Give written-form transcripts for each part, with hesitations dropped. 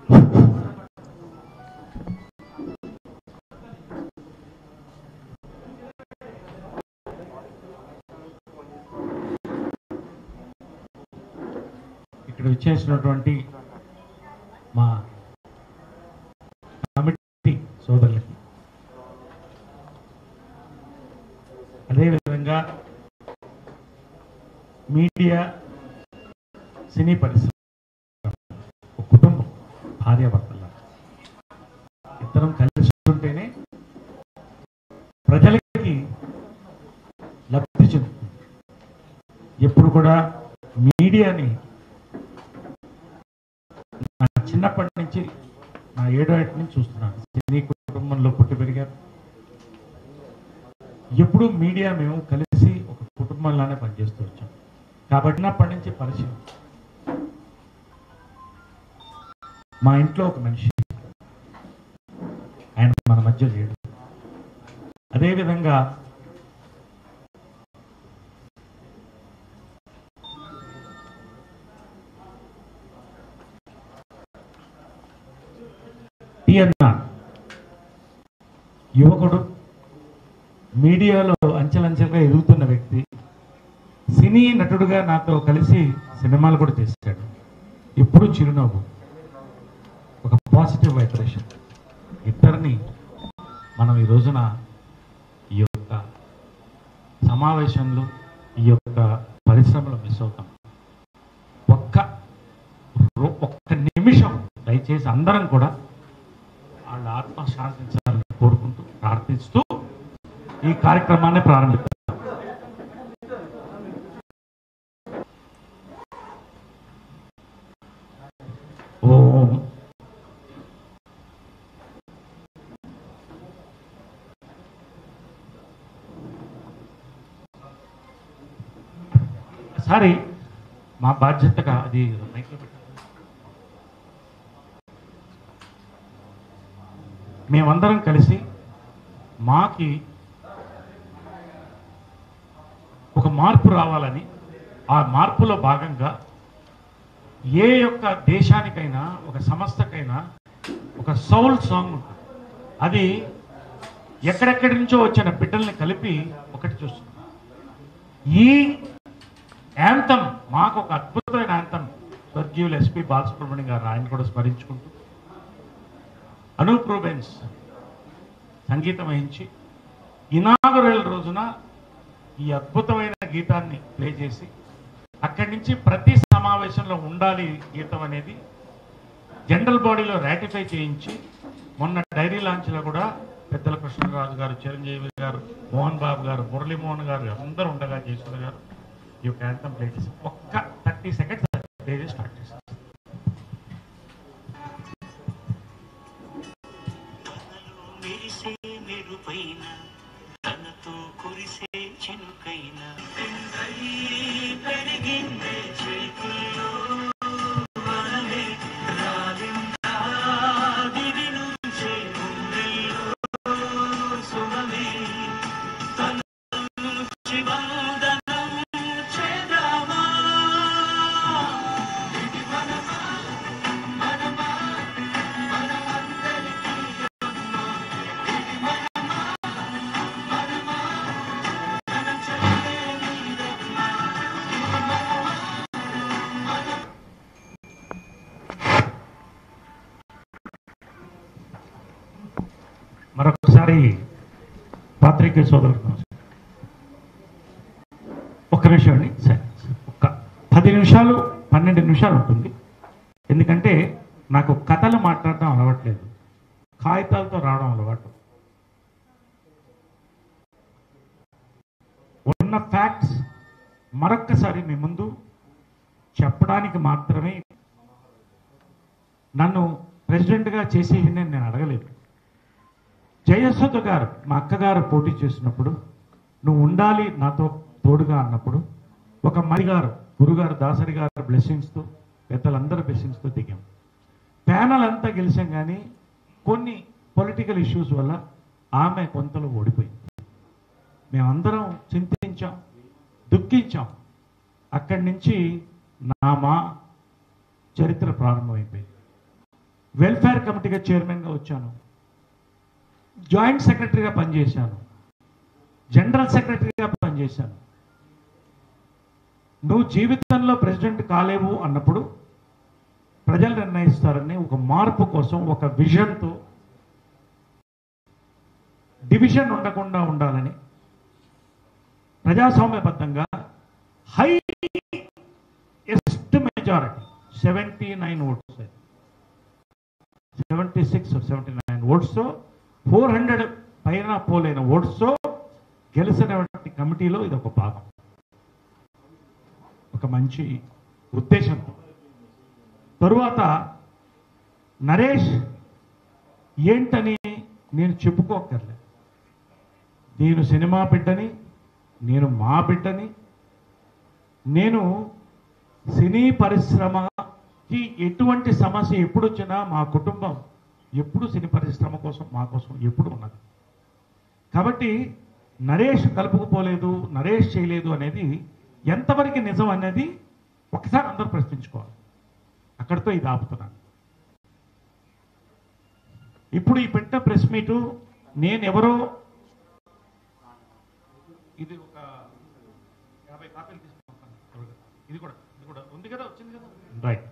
ఇక్కడ వచ్చేసినటువంటి మా కమిటీ సోదరులకి, అదేవిధంగా మీడియా, సినీ పరిశ్రమ, ఒక కుటుంబం, భార్యాభర్తల ఇద్దరం కలిసి ఉంటేనే ప్రజలకి లబ్ధి చెందుతుంది. ఎప్పుడు కూడా మీడియాని నా చిన్నప్పటి నుంచి, నా 7వ ఏట నుంచి చూస్తున్నాను. సినీ కుటుంబంలో పుట్టి పెరిగారు. ఎప్పుడు మీడియా మేము కలిసి ఒక కుటుంబంలానే పనిచేస్తూ వచ్చాం. కాబట్టి చిన్నప్పటి నుంచి పరిచయం. మా ఇంట్లో ఒక మనిషి, ఆయన మన మధ్య లేడు. అదేవిధంగా టిఎన్ఆర్ యువకుడు, మీడియాలో అంచెలంచెలుగా ఎదుగుతున్న వ్యక్తి, సినీ నటుడుగా నాతో కలిసి సినిమాలు కూడా చేశాడు. ఎప్పుడు చిరునవ్వు, ఒక పాజిటివ్ వైబ్రేషన్. ఇద్దరిని మనం ఈ రోజున ఈ యొక్క సమావేశంలో, ఈ యొక్క పరిశ్రమలో మిస్ అవుతాం. ఒక్క నిమిషం దయచేసి అందరం కూడా వాళ్ళ ఆత్మ శాంతించాలని కోరుకుంటూ, ప్రార్థిస్తూ ఈ కార్యక్రమాన్ని ప్రారంభిద్దాం. ఓం సారీ, మా బాధ్యతగా అది మైక్లో పెట్టాలి. మేమందరం కలిసి మాకి ఒక మార్పు రావాలని, ఆ మార్పులో భాగంగా ఏ యొక్క దేశానికైనా, ఒక సంస్థకైనా ఒక సౌల్ సాంగ్ ఉంటుంది. అది ఎక్కడెక్కడి నుంచో వచ్చిన బిడ్డల్ని కలిపి ఒకటి చూస్తుంది. ఈ యాంథమ్ మాకు ఒక అద్భుతమైన యాంథమ్. స్వర్గీయులు ఎస్పి బాలసుబ్రహ్మణ్యం గారు, ఆయన కూడా స్మరించుకుంటూ అనూప్ రూబెన్స్ సంగీతం వహించి ఇనాగురల్ రోజున ఈ అద్భుతమైన గీతాన్ని ప్లే చేసి, అక్కడి నుంచి ప్రతి సమావేశంలో ఉండాలి గీతం అనేది జనరల్ బాడీలో రాటిఫై చేయించి, మొన్న డైరీ లాంచ్లో కూడా పెద్దల కృష్ణరాజు గారు, చిరంజీవి గారు, మోహన్ బాబు గారు, మురళీమోహన్ గారు అందరూ ఉండగా జయసుధ గారు ఈ యొక్క యాంథమ్ ప్లే చేసి ఒక్క 30 సెకండ్స్ ప్లే చేసి స్టార్ట్ చేశారు. మరొకసారి పాత్రికేయ సోదరులకు ఒక్క నిమిషం అండి. సరే, ఒక్క 10 నిమిషాలు 12 నిమిషాలు ఉంటుంది. ఎందుకంటే నాకు కథలు మాట్లాడడం అలవాట్లేదు, కాగితాలతో రావడం అలవాటు. ఉన్న ఫ్యాక్ట్స్ మరొక్కసారి మీ ముందు చెప్పడానికి మాత్రమే. నన్ను ప్రెసిడెంట్గా చేసి నేను అడగలేదు. జయసుధ గారు, మా అక్కగారు పోటీ చేసినప్పుడు నువ్వు ఉండాలి నాతో తోడుగా అన్నప్పుడు, ఒక మరిగారు, గురుగారు దాసరి గారు బ్లెస్సింగ్స్తో, పెద్దలందరూ బ్లెస్సింగ్స్తో దిగాం. ప్యానల్ అంతా గెలిచాం, కానీ కొన్ని పొలిటికల్ ఇష్యూస్ వల్ల ఆమె కొంతలో ఓడిపోయింది. మేమందరం చింతించాం, దుఃఖించాం. అక్కడి నుంచి మా చరిత్ర ప్రారంభమైపోయింది. వెల్ఫేర్ కమిటీగా చైర్మన్గా వచ్చాను, జాయింట్ సెక్రటరీగా పనిచేశాను, జనరల్ సెక్రటరీగా పనిచేశాను. నువ్వు జీవితంలో ప్రెసిడెంట్ కాలేవు అన్నప్పుడు ప్రజలు నిర్ణయిస్తారని ఒక మార్పు కోసం ఒక విజన్తో డివిజన్ ఉండకుండా ఉండాలని ప్రజాస్వామ్యబద్ధంగా హైయెస్ట్ మెజారిటీ 79 ఓట్స్, 76 or 79 ఓట్స్తో 400 పైన పోలైన ఓట్స్తో గెలిచినటువంటి కమిటీలో ఇది ఒక భాగం, ఒక మంచి ఉద్దేశంతో. తరువాత నరేష్ ఏంటని నేను చెప్పుకోకర్లే. నేను సినిమా బిడ్డని, నేను మా బిడ్డని, నేను సినీ పరిశ్రమకి ఎటువంటి సమస్య ఎప్పుడు వచ్చినా మా కుటుంబం ఎప్పుడు సినీ పరిశ్రమ కోసం మా కోసం ఎప్పుడు ఉన్నది. కాబట్టి నరేష్ కలుపుకుపోలేదు, నరేష్ చేయలేదు అనేది ఎంతవరకు నిజం అనేది ఒకసారి అందరూ ప్రశ్నించుకోవాలి. అక్కడితో ఇది ఆపుతున్నాను. ఇప్పుడు ఈ పెట్టిన ప్రెస్ మీటు నేను ఎవరో, ఇది ఒక 50 కాపీలు తీసుకుంటాను. ఇది కూడా ఉంది కదా, వచ్చింది కదా, రైట్.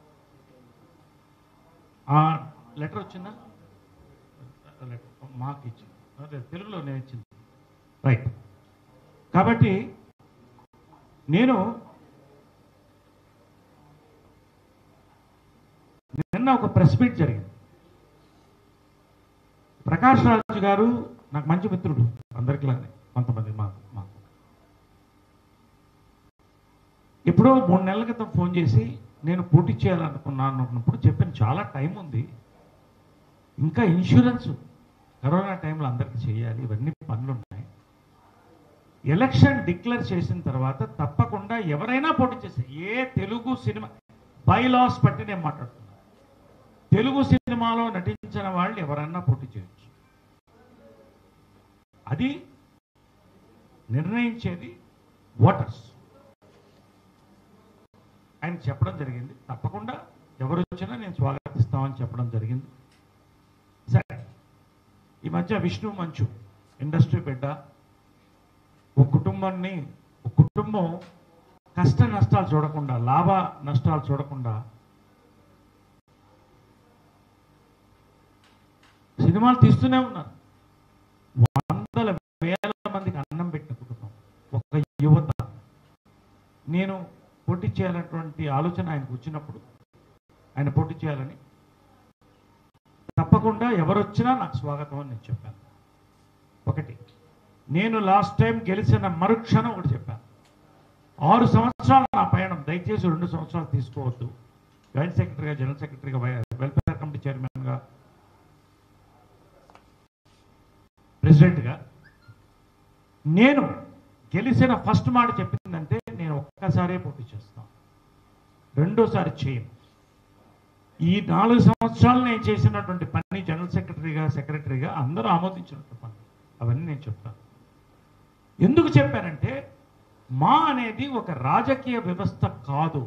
ఆ లెటర్ వచ్చిందా? లెటర్ మాకు ఇచ్చింది, అదే తెలుగులో నేను ఇచ్చింది, రైట్. కాబట్టి నేను నిన్న ఒక ప్రెస్ మీట్ జరిగింది. ప్రకాష్ రాజ్ గారు నాకు మంచి మిత్రుడు, అందరికిలానే కొంతమంది మాకు ఎప్పుడో 3 నెలల క్రితం ఫోన్ చేసి నేను పోటీ చేయాలనుకున్నాను అన్నప్పుడు చెప్పాను, చాలా టైం ఉంది, ఇంకా ఇన్సూరెన్స్ కరోనా టైంలో అందరికీ చేయాలి, ఇవన్నీ పనులు ఉన్నాయి, ఎలక్షన్ డిక్లేర్ చేసిన తర్వాత తప్పకుండా ఎవరైనా పోటీ చేస్తే, ఏ తెలుగు సినిమా బైలాస్ బట్టి నేను మాట్లాడుతున్నాను, తెలుగు సినిమాలో నటించిన వాళ్ళు ఎవరన్నా పోటీ చేయొచ్చు, అది నిర్ణయించేది ఓటర్స్. ఆయన చెప్పడం జరిగింది, తప్పకుండా ఎవరు వచ్చినా నేను స్వాగతిస్తామని చెప్పడం జరిగింది. సరే, ఈ మధ్య విష్ణు మంచు ఇండస్ట్రీ బిడ్డ, ఒక కుటుంబం కష్ట నష్టాలు చూడకుండా, లాభ నష్టాలు చూడకుండా సినిమాలు తీస్తూనే ఉన్నారు. వందల వేల మందికి అన్నం పెట్టిన కుటుంబం, ఒక యువత. నేను పోటీ చేయాలన్నటువంటి ఆలోచన ఆయనకు వచ్చినప్పుడు, ఆయన పోటీ చేయాలని, తప్పకుండా ఎవరొచ్చినా నాకు స్వాగతం అని నేను చెప్పాను. ఒకటి, నేను లాస్ట్ టైం గెలిచిన మరుక్షణం ఒకటి చెప్పాను, 6 సంవత్సరాలు నా పయనం, దయచేసి 2 సంవత్సరాలు తీసుకోవద్దు. జాయింట్ సెక్రటరీగా, జనరల్ సెక్రటరీగా, వెల్ఫేర్ కమిటీ చైర్మన్గా, ప్రెసిడెంట్గా నేను గెలిచిన ఫస్ట్ మాట చెప్పిందంటే, నేను ఒక్కసారే పోటీ చేస్తాను, రెండోసారి చేయను. ఈ 4 సంవత్సరాలు నేను చేసినటువంటి పని, జనరల్ సెక్రటరీగా అందరూ ఆమోదించినట్టు పని, అవన్నీ నేను చెప్తాను. ఎందుకు చెప్పానంటే, మా అనేది ఒక రాజకీయ వ్యవస్థ కాదు.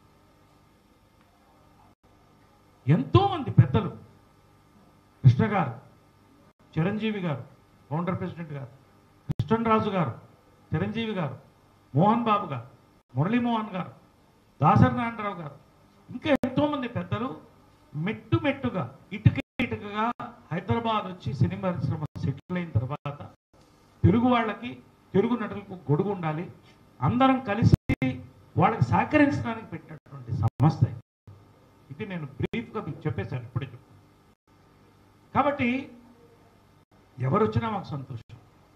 ఎంతోమంది పెద్దలు, కృష్ణ గారు, చిరంజీవి గారు, ఫౌండర్ ప్రెసిడెంట్ గారు, కృష్ణరాజు గారు, చిరంజీవి గారు, మోహన్ బాబు గారు, మురళీమోహన్ గారు, దాసరి నారాయణరావు గారు, ఇంకా ఎంతోమంది పెద్దలు మెట్టుగా ఇటుకగా హైదరాబాద్ వచ్చి సినిమా పరిశ్రమ సెటిల్ అయిన తర్వాత తెలుగు వాళ్ళకి, తెలుగు నటులకు గొడుగు ఉండాలి, అందరం కలిసి వాళ్ళకి సహకరించడానికి పెట్టినటువంటి సంస్థ ఇది. నేను బ్రీఫ్గా మీకు చెప్పేశాను, ఇప్పుడే చెప్తాను. కాబట్టి ఎవరు వచ్చినా మాకు సంతోషం.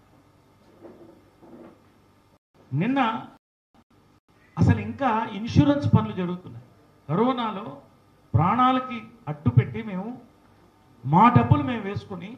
నిన్న అసలు ఇంకా ఇన్సూరెన్స్ పనులు జరుగుతున్నాయి. కరోనాలో ప్రాణాలకి అడ్డు పెట్టి మేము మా డబ్బులు మేము వేసుకుని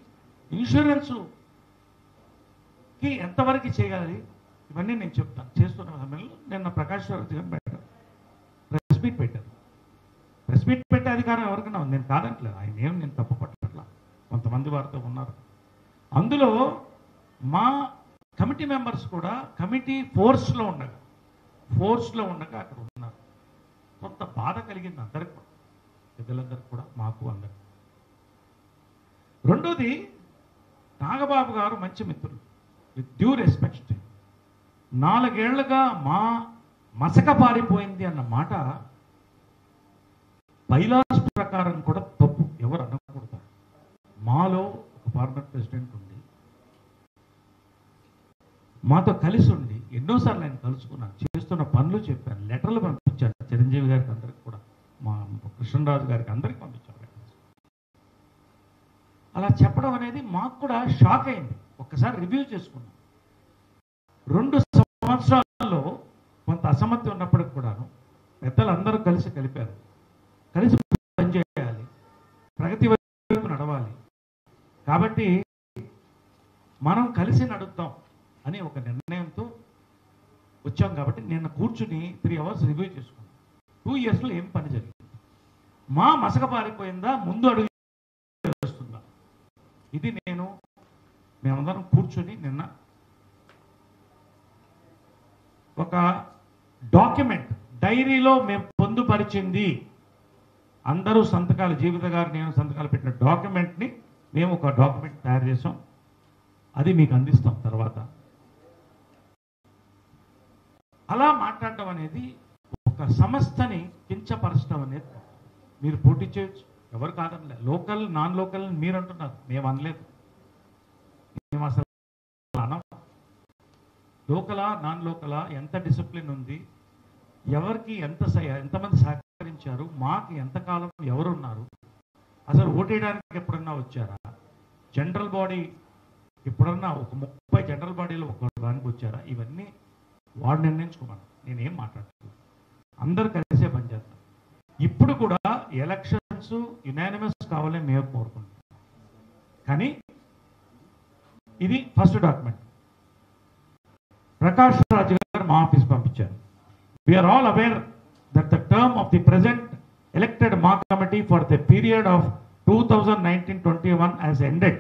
ఇన్సూరెన్స్కి ఎంతవరకు చేయాలి ఇవన్నీ నేను చెప్తాను. చేస్తున్న సమయంలో నిన్న ప్రకాష్ రాజ్ గారు ప్రెస్ మీట్ పెట్టారు. ప్రెస్ మీట్ పెట్టే అధికారం ఎవరికైనా ఉంది, నేను కాదంటలేదు, ఆయన ఏం నేను తప్పు పట్టట్లా, కొంతమంది వారితో ఉన్నారు. అందులో మా కమిటీ మెంబర్స్ కూడా కమిటీ ఫోర్స్లో ఉండగా అక్కడ ఉన్నారు. కొంత బాధ కలిగింది అందరికి. పెద్దలందరికీ కూడా, మాకు అందరికి. రెండోది, నాగబాబు గారు మంచి మిత్రులు, విత్ డ్యూ రెస్పెక్ట్. 4 ఏళ్లుగా మా మసక పారిపోయింది అన్న మాట బైలాస్ ప్రకారం కూడా తప్పు, ఎవరు అనకూడదు. మాలో ఒక ఫార్మర్ ప్రెసిడెంట్ ఉండి మాతో కలిసి ఉండి ఎన్నోసార్లు ఆయన కలుసుకున్నాను, చేస్తున్న పనులు చెప్పాను, లెటర్లు పంపించాను చిరంజీవి గారికి, అందరికి కూడా, మా కృష్ణరాజు గారికి, అందరికి పంపించాను. అలా చెప్పడం అనేది మాకు కూడా షాక్ అయింది. ఒక్కసారి రివ్యూ చేసుకున్నాం. 2 సంవత్సరాల్లో కొంత అసమ్మతి ఉన్నప్పటికి కూడాను పెద్దలందరూ కలిపారు. కలిసి పనిచేయాలి, ప్రగతి వైపు నడవాలి, కాబట్టి మనం కలిసి నడుద్దాం అని ఒక నిర్ణయంతో వచ్చాం. కాబట్టి నిన్న కూర్చుని 3 అవర్స్ రివ్యూ చేసుకున్నాం. 2 ఇయర్స్లో ఏం పని జరిగింది, మా మసక పారిపోయిందా, ముందు అడుగు వేస్తుందా, ఇది మేమందరం కూర్చుని నిన్న ఒక డాక్యుమెంట్, డైరీలో మేము పొందుపరిచింది, అందరూ సంతకాలు, జీవిత గారు నేను సంతకాలు పెట్టిన డాక్యుమెంట్ని మేము ఒక డాక్యుమెంట్ తయారు చేసాం. అది మీకు అందిస్తాం తర్వాత. అలా మాట్లాడటం అనేది, ఒక సంస్థని కించపరచడం అనేది, మీరు పోటీ చేయొచ్చు, ఎవరు కాదనలే. లోకల్ నాన్ లోకల్ మీరు అంటున్నారు, మేము అనలేదు. మేము అసలు అనం. లోకలా నాన్ లోకలా, ఎంత డిసిప్లిన్ ఉంది, ఎవరికి ఎంతమంది సహకరించారు, మాకు ఎంతకాలం ఎవరున్నారు, అసలు ఓటేయడానికి ఎప్పుడన్నా వచ్చారా, జనరల్ బాడీ ఎప్పుడన్నా ఒక 30 జనరల్ బాడీలో ఒక దానికి వచ్చారా, ఇవన్నీ వాడు నిర్ణయించుకోమని నేనేం మాట్లాడలేదు. అందరూ కలిసే పనిచేస్తాం. ఇప్పుడు కూడా ఎలక్షన్స్ యునానిమస్ కావాలని మేము కోరుకుంటాం. కానీ ఇది ఫస్ట్ డాక్యుమెంట్. ప్రకాష్ రాజ్ గారు మా ఆఫీస్ పంపించారు. We're all aware that the term of the present elected MAA committee for the period of 2019-21 has ended.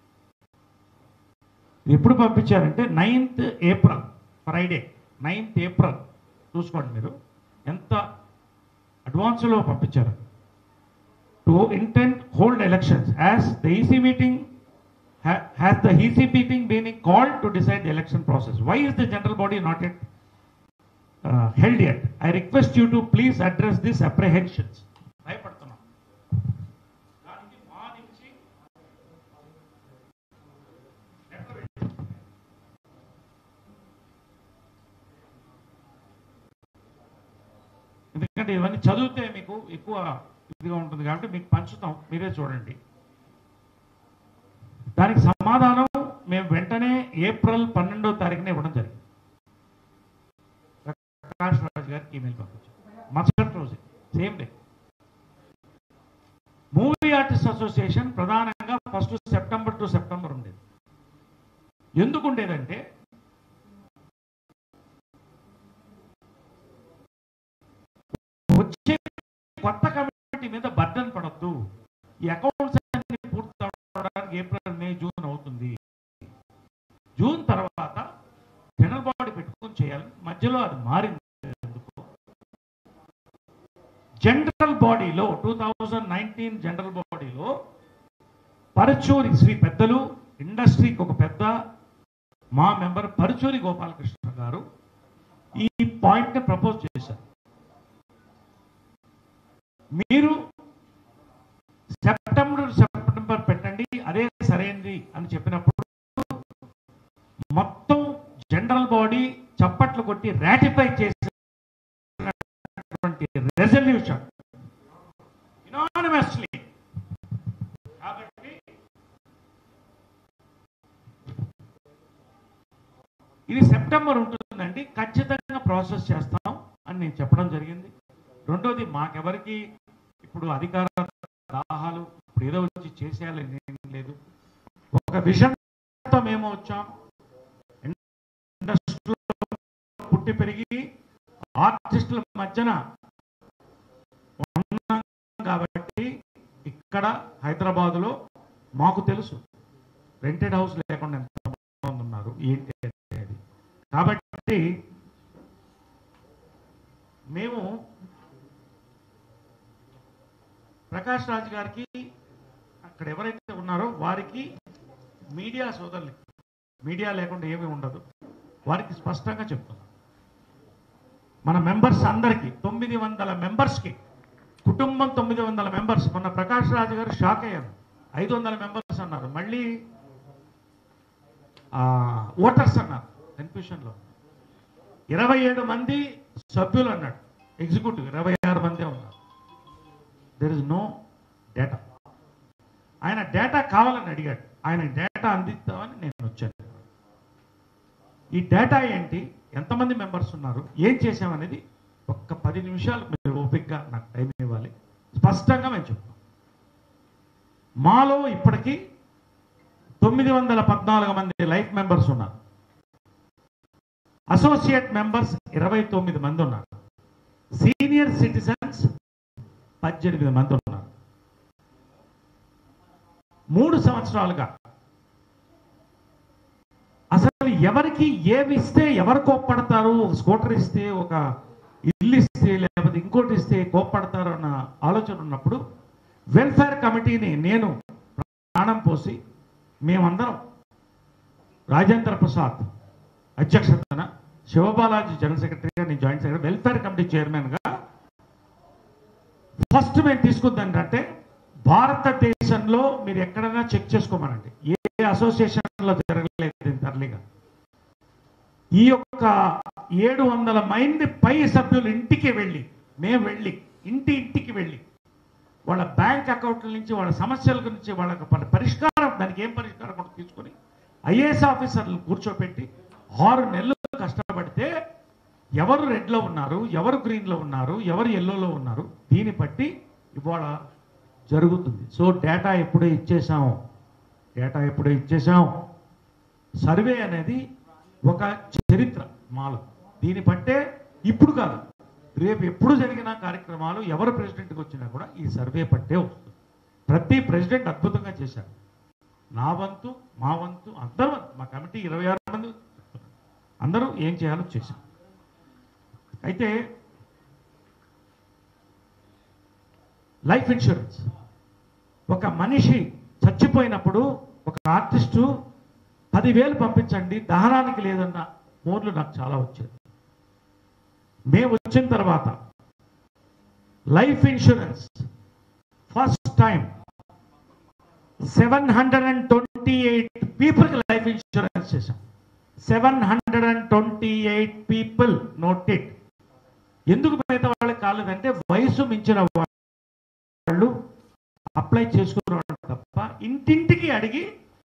ఎప్పుడు పంపించారంటే 9th April, Friday 9th April. చూసుకోండి మీరు ఎంత అడ్వాన్స్లో పంపించారు. To intent hold elections as the EC meeting has the EC meeting been called to decide the election process. Why is the general body not yet held yet? I request you to please address these apprehensions. భయపడుతున్నాం. దానికి మా నుంచి ఎందుకంటే ఇవన్నీ చదివితే మీకు ఎక్కువ ఇదిగా ఉంటుంది కాబట్టి మీకు పంచుతాం, మీరే చూడండి. దానికి సమాధానం మేము వెంటనే ఏప్రిల్ 12వ తారీఖున ఇవ్వడం జరిగింది. ప్రకాష్ రాజ్ గారికి ఈమెయిల్ పంపించాం మరుసటి రోజు, same day. Movie artist association ప్రధానంగా 1 సెప్టెంబర్ టు సెప్టెంబర్ ఉండేది. ఎందుకు ఉండేదంటే వచ్చే కొత్త కమిటీ మీద బర్డన్ పడద్దు, ఈ అకౌంట్స్ అన్ని పూర్తి అవడానికి ఏప్రిల్, మే, జూన్ అవుతుంది. జూన్ తర్వాత జనరల్ బాడీ పెట్టుకొని చేయాలి. మధ్యలో అది మారింది. జనరల్ బాడీలో 2019 జనరల్ బాడీలో పరుచూరి శ్రీ పెద్దలు, ఇండస్ట్రీకి ఒక పెద్ద మా మెంబర్ పరుచూరి గోపాలకృష్ణ గారు ఈ పాయింట్ని ప్రపోజ్ చేశారు. మీరు సెప్టెంబర్ పెట్టండి, అదే సరైనది అని చెప్పినప్పుడు మొత్తం జనరల్ బాడీ చప్పట్లు కొట్టి రాటిఫై చేసినటువంటి రెజల్యూషన్ యునానిమస్లీ. కాబట్టి ఇది సెప్టెంబర్ ఉంటుందండి, ఖచ్చితంగా ప్రాసెస్ చేస్తాం అని నేను చెప్పడం జరిగింది. రెండోది, మాకెవరికి ఇప్పుడు అధికార దాహాలు ఇప్పుడు ఏదో వచ్చి చేసేయాలని ఏం లేదు. ఒక విజన్తో మేము వచ్చాం. ఇండస్ట్రీలో పుట్టి పెరిగి ఆర్టిస్టుల మధ్యన ఉన్నాం కాబట్టి ఇక్కడ హైదరాబాదులో మాకు తెలుసు రెంటెడ్ హౌస్ లేకుండా ఎంతమంది ఉన్నారు ఏంటి అనేది. కాబట్టి మేము ప్రకాష్ రాజ్ గారికి అక్కడ ఎవరైతే ఉన్నారో వారికి మీడియా సోదరులకి, మీడియా లేకుండా ఏమీ ఉండదు, వారికి స్పష్టంగా చెప్తున్నాం. మన మెంబర్స్ అందరికీ 900 మెంబర్స్కి, కుటుంబం 900 మెంబర్స్. మొన్న ప్రకాష్ రాజ్ గారు షాక్ అయ్యారు, 500 మెంబర్స్ అన్నారు, మళ్ళీ ఓటర్స్ అన్నారు కన్ఫ్యూషన్లో. 27 మంది సభ్యులు అన్నాడు ఎగ్జిక్యూటివ్, 26 మందే ఉన్నారు. There is no data. ఆయన డేటా కావాలని అడిగాడు, ఆయన డేటా అందిస్తామని నేను వచ్చాను. ఈ డేటా ఏంటి, ఎంతమంది మెంబర్స్ ఉన్నారు, ఏం చేసామనేది ఒక్క 10 నిమిషాలు మీరు ఓపికగా నాకు టైం ఇవ్వాలి, స్పష్టంగా మేము చెప్తాం. మాలో ఇప్పటికీ 914 మంది లైఫ్ మెంబర్స్ ఉన్నారు. అసోసియేట్ మెంబర్స్ 29 మంది ఉన్నారు. సీనియర్ సిటిజన్స్ 18 మంది ఉన్నారు. 3 సంవత్సరాలుగా అసలు ఎవరికి ఏమి ఇస్తే ఎవరు కోప్పడతారు, ఒక స్కూటర్ ఇస్తే, ఒక ఇల్లు ఇస్తే, లేకపోతే ఇంకోటి ఇస్తే కోప్పడతారు అన్న ఆలోచన ఉన్నప్పుడు వెల్ఫేర్ కమిటీని నేను ప్రాణం పోసి మేమందరం రాజేంద్ర ప్రసాద్ అధ్యక్షతన, శివబాలాజీ జనరల్ సెక్రటరీగా, నేను జాయింట్ సెక్రటరీ, వెల్ఫేర్ కమిటీ చైర్మన్గా ఫస్ట్ మేము తీసుకుంది ఏంటంటే, భారతదేశంలో మీరు ఎక్కడైనా చెక్ చేసుకోమనండి, ఏ అసోసియేషన్లో జరగలేదు తరలిగా. ఈ యొక్క 700 మంది పై సభ్యులు ఇంటికి వెళ్ళి, మేము వెళ్ళి ఇంటికి వెళ్ళి వాళ్ళ బ్యాంక్ అకౌంట్ల నుంచి, వాళ్ళ సమస్యల గురించి, వాళ్ళకి పరిష్కారం, దానికి ఏం పరిష్కారం కూడా తీసుకొని ఐఏఎస్ ఆఫీసర్లు కూర్చోపెట్టి 6 నెలలు కష్టపడితే ఎవరు రెడ్లో ఉన్నారు, ఎవరు గ్రీన్లో ఉన్నారు, ఎవరు ఎల్లోలో ఉన్నారు, దీన్ని బట్టి ఇవాళ జరుగుతుంది. సో డేటా ఎప్పుడే ఇచ్చేసాం. సర్వే అనేది ఒక చరిత్ర మాలో. దీన్ని బట్టే ఇప్పుడు కాదు, రేపు ఎప్పుడు జరిగిన కార్యక్రమాలు ఎవరు ప్రెసిడెంట్కి వచ్చినా కూడా ఈ సర్వే పట్టే వస్తుంది. ప్రతి ప్రెసిడెంట్ అద్భుతంగా చేశారు. నా వంతు, మా వంతు, అందరూ, మా కమిటీ 26 మంది అందరూ ఏం చేయాలో చేశాం. అయితే లైఫ్ ఇన్సూరెన్స్, ఒక మనిషి చచ్చిపోయినప్పుడు ఒక ఆర్టిస్టు 10,000 పంపించండి దహనానికి లేదన్న ఫోన్లు నాకు చాలా వచ్చేది. మేము వచ్చిన తర్వాత లైఫ్ ఇన్సూరెన్స్ ఫస్ట్ టైం 728 పీపుల్కి లైఫ్ ఇన్సూరెన్స్ చేశాం. 728 పీపుల్ నోటెడ్. ఎందుకు మిగతా వాళ్ళకి కాలేదంటే వయసు మించిన వాళ్ళు అప్లై చేసుకున్నారు తప్ప, ఇంటింటికి అడిగి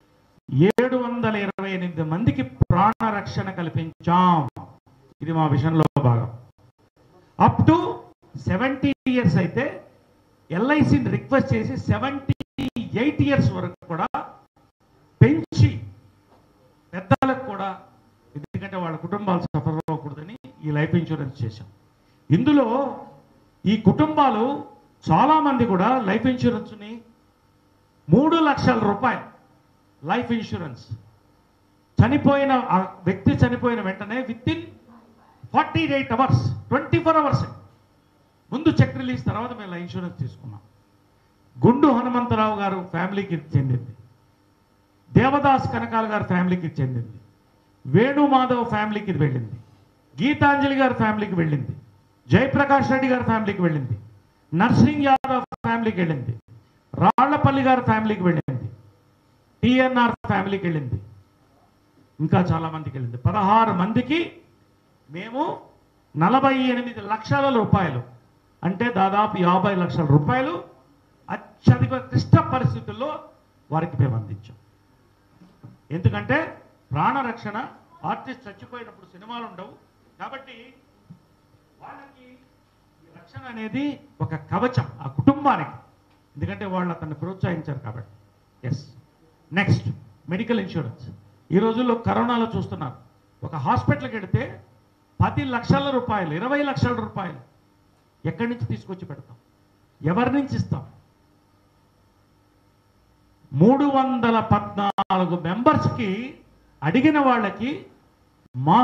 728 మందికి ప్రాణరక్షణ కల్పించాం. ఇది మా విషయంలో భాగం. అప్ టు 70 ఇయర్స్ అయితే ఎల్ఐసిని రిక్వెస్ట్ చేసి 78 ఇయర్స్ వరకు కూడా పెంచి పెద్దలకు కూడా, ఎందుకంటే వాళ్ళ కుటుంబాలు సఫర్ అవ్వకూడదని ఈ లైఫ్ ఇన్సూరెన్స్ చేశాం. ఇందులో ఈ కుటుంబాలు చాలామంది కూడా లైఫ్ ఇన్సూరెన్స్ని 3 లక్షల రూపాయలు లైఫ్ ఇన్సూరెన్స్ చనిపోయిన వ్యక్తి చనిపోయిన వెంటనే విత్ ఇన్ 48 అవర్స్ 24 అవర్స్ ముందు చెక్ రిలీజ్, తర్వాత మేము లైఫ్ ఇన్సూరెన్స్ తీసుకున్నాం. గుండు హనుమంతరావు గారు ఫ్యామిలీకి చెందింది, దేవదాస్ కనకాల గారి ఫ్యామిలీకి చెందింది, వేణుమాధవ్ ఫ్యామిలీకి వెళ్ళింది, గీతాంజలి గారి ఫ్యామిలీకి వెళ్ళింది, జయప్రకాష్ రెడ్డి గారి ఫ్యామిలీకి వెళ్ళింది, నర్సింగ్ యాదవ్ ఫ్యామిలీకి వెళ్ళింది, రాళ్లపల్లి గారి ఫ్యామిలీకి వెళ్ళింది, టిఎన్ఆర్ ఫ్యామిలీకి వెళ్ళింది, ఇంకా చాలా మందికి వెళ్ళింది. 16 మందికి మేము 48 లక్షల రూపాయలు, అంటే దాదాపు 50 లక్షల రూపాయలు అత్యధిక క్లిష్ట పరిస్థితుల్లో వారికి మేము అందించాం. ఎందుకంటే ప్రాణరక్షణ, ఆర్టిస్ట్ చచ్చిపోయినప్పుడు సినిమాలు ఉండవు కాబట్టి వాళ్ళకి రక్షణ అనేది ఒక కవచం ఆ కుటుంబానికి, ఎందుకంటే వాళ్ళు అతన్ని ప్రోత్సహించారు కాబట్టి. ఎస్. Next medical insurance. ఈ రోజుల్లో కరోనాలో చూస్తున్నారు, ఒక హాస్పిటల్కి వెళితే 10 లక్షల రూపాయలు, 20 లక్షల రూపాయలు ఎక్కడి నుంచి తీసుకొచ్చి పెడతాం, ఎవరి నుంచి ఇస్తాం? 314 మెంబర్స్కి అడిగిన వాళ్ళకి మా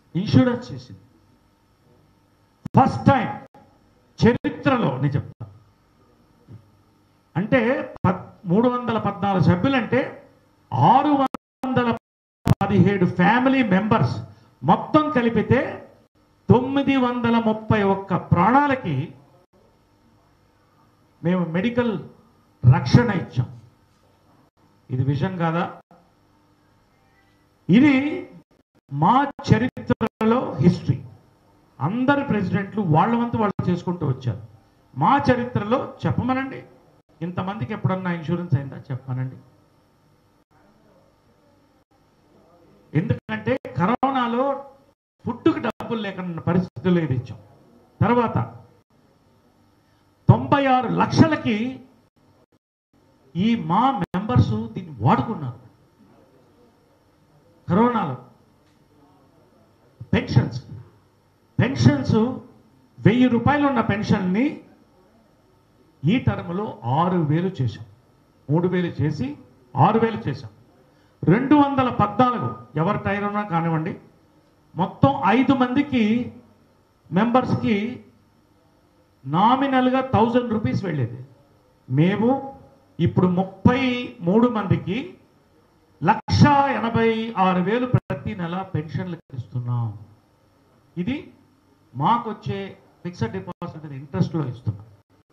ఇన్సూరెన్స్ చేసింది. ఫస్ట్ టైం చరిత్రలో నేను చెప్తాను, అంటే 314 సభ్యులంటే 617 ఫ్యామిలీ మెంబర్స్ మొత్తం కలిపితే 931 ప్రాణాలకి మేము మెడికల్ రక్షణ ఇచ్చాం. ఇది విజన్ కాదా? ఇది మా చరిత్రలో హిస్టరీ. అందరి ప్రెసిడెంట్లు వాళ్ళ వంతు వాళ్ళు చేసుకుంటూ వచ్చారు. మా చరిత్రలో చెప్పమనండి, ఇంతమందికి ఎప్పుడన్నా ఇన్సూరెన్స్ అయిందా చెప్పమనండి. ఎందుకంటే కరోనాలో ఫుడ్కి డబ్బులు లేకుండా పరిస్థితుల్లో ఇది ఇచ్చాం. తర్వాత 96 లక్షలకి ఈ మా మెంబర్స్ దీన్ని వాడుకున్నారు. కరోనాలో పెన్షన్స్ 1000 రూపాయలు ఉన్న పెన్షన్ని ఈ టర్మ్లో 6000 చేశాం. 3000 చేసి 6000 చేశాం. 214 ఎవరి టైర్ ఉన్నా కానివ్వండి, మొత్తం 5 మందికి మెంబర్స్కి నామినల్గా 1000 రూపీస్ వెళ్ళేది. మేము ఇప్పుడు 33 మందికి 1,86,000 ప్రతి నెల పెన్షన్లకు ఇస్తున్నాం. ఇది మాకొచ్చే ఫిక్స్డ్ డిపాజిట్ ఇంట్రెస్ట్లో ఇస్తున్నాం.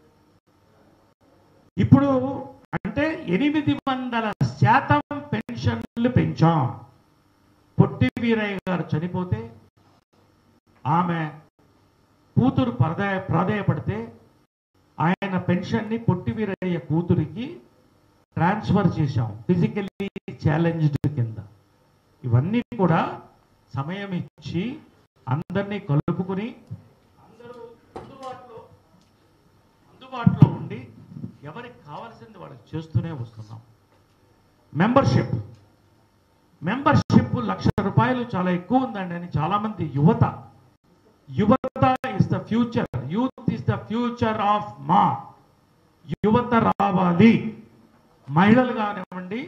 ఇప్పుడు అంటే 800% పెన్షన్లు పెంచాం. పొట్టి వీరయ్య గారు చనిపోతే ఆమె కూతురు ప్రాధాయపడితే ఆయన పెన్షన్ని పొట్టి వీరయ్య కూతురికి ట్రాన్స్ఫర్ చేశాం, ఫిజికల్లీ ఛాలెంజ్డ్ కింద. ఇవన్నీ కూడా సమయం ఇచ్చి అందరినీ కలుపుకుని అందరూ అందుబాటులో ఉండి ఎవరికి కావాల్సింది వాళ్ళకి చేస్తూనే వస్తున్నాం. మెంబర్షిప్ 1,00,000 రూపాయలు చాలా ఎక్కువ ఉందండి అని చాలామంది యువత is the future, youth is the future of MAA. యువత రావాలి, మహిళలు కానివ్వండి,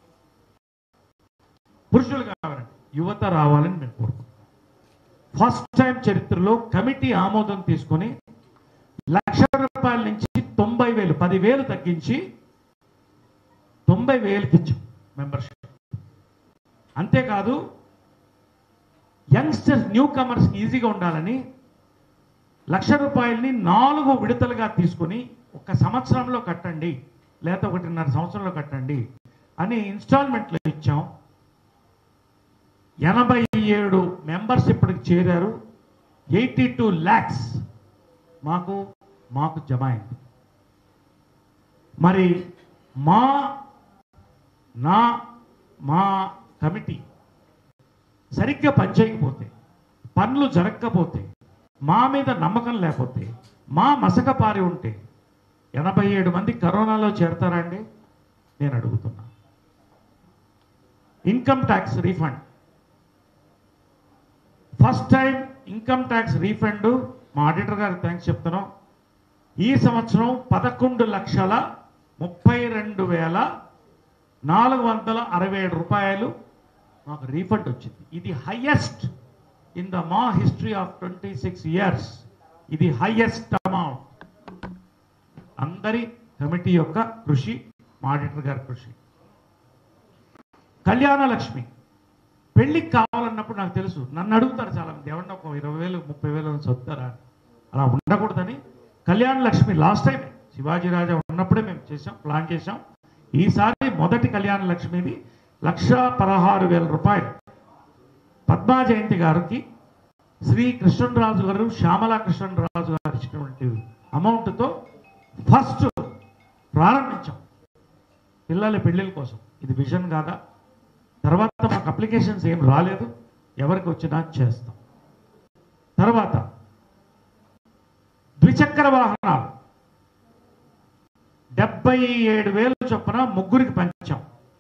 పురుషులు కానివ్వండి, యువత రావాలని నేను కోరుకుంటున్నాను. ఫస్ట్ టైం చరిత్రలో కమిటీ ఆమోదం తీసుకొని 1,00,000 రూపాయల నుంచి 90,000 10,000 తగ్గించి 90,000కి ఇచ్చాం మెంబర్షిప్. అంతేకాదు యంగ్స్టర్స్ న్యూ కమర్స్ ఈజీగా ఉండాలని 1,00,000 రూపాయలని 4 విడతలుగా తీసుకుని 1 సంవత్సరంలో కట్టండి లేదా 1.5 సంవత్సరంలో కట్టండి అని ఇన్స్టాల్మెంట్లో ఇచ్చాం. 87 మెంబర్స్ ఇప్పటికి చేరారు. 82 lakhs మాకు జమ అయింది. మరి మా కమిటీ సరిగ్గా పనిచేయకపోతే, పనులు జరగకపోతే, మా మీద నమ్మకం లేకపోతే, మా మసకపారి ఉంటే 87 మంది కరోనాలో చేరతారా అండి? నేను అడుగుతున్నా. Income tax refund, first time income tax refund మా ఆడిటర్ గారికి థ్యాంక్స్ చెప్తున్నాం. ఈ సంవత్సరం 11,32,467 రూపాయలు మాకు రీఫండ్ వచ్చింది. ఇది highest in the MAA history of 26 years. ఇది హైయెస్ట్ అమౌంట్. అందరి కమిటీ యొక్క కృషి, మా ఆడిటర్ గారి కృషి. కళ్యాణ లక్ష్మి పెళ్లికి కావాలన్నప్పుడు నాకు తెలుసు, నన్ను అడుగుతారు చాలా మంది, ఎవరన్నా ఒక 20,000 30,000 చదువుతారా? అలా ఉండకూడదని కళ్యాణ లక్ష్మి లాస్ట్ టైం శివాజీ రాజా ఉన్నప్పుడే మేము ప్లాన్ చేశాం. ఈసారి మొదటి కళ్యాణ లక్ష్మిది 1,16,000 రూపాయలు పద్మా జయంతి గారికి శ్రీ కృష్ణరాజు గారు, శ్యామలా కృష్ణరాజు గారు ఇచ్చినటువంటి అమౌంట్తో ఫస్ట్ ప్రారంభించాం పిల్లల పెళ్లిళ్ళ కోసం. ఇది విజన్ కాదా? తర్వాత మాకు అప్లికేషన్స్ ఏం రాలేదు, ఎవరికి వచ్చినా చేస్తాం. తర్వాత ద్విచక్ర వాహనాలు 77,000 చొప్పున ముగ్గురికి పంచాం.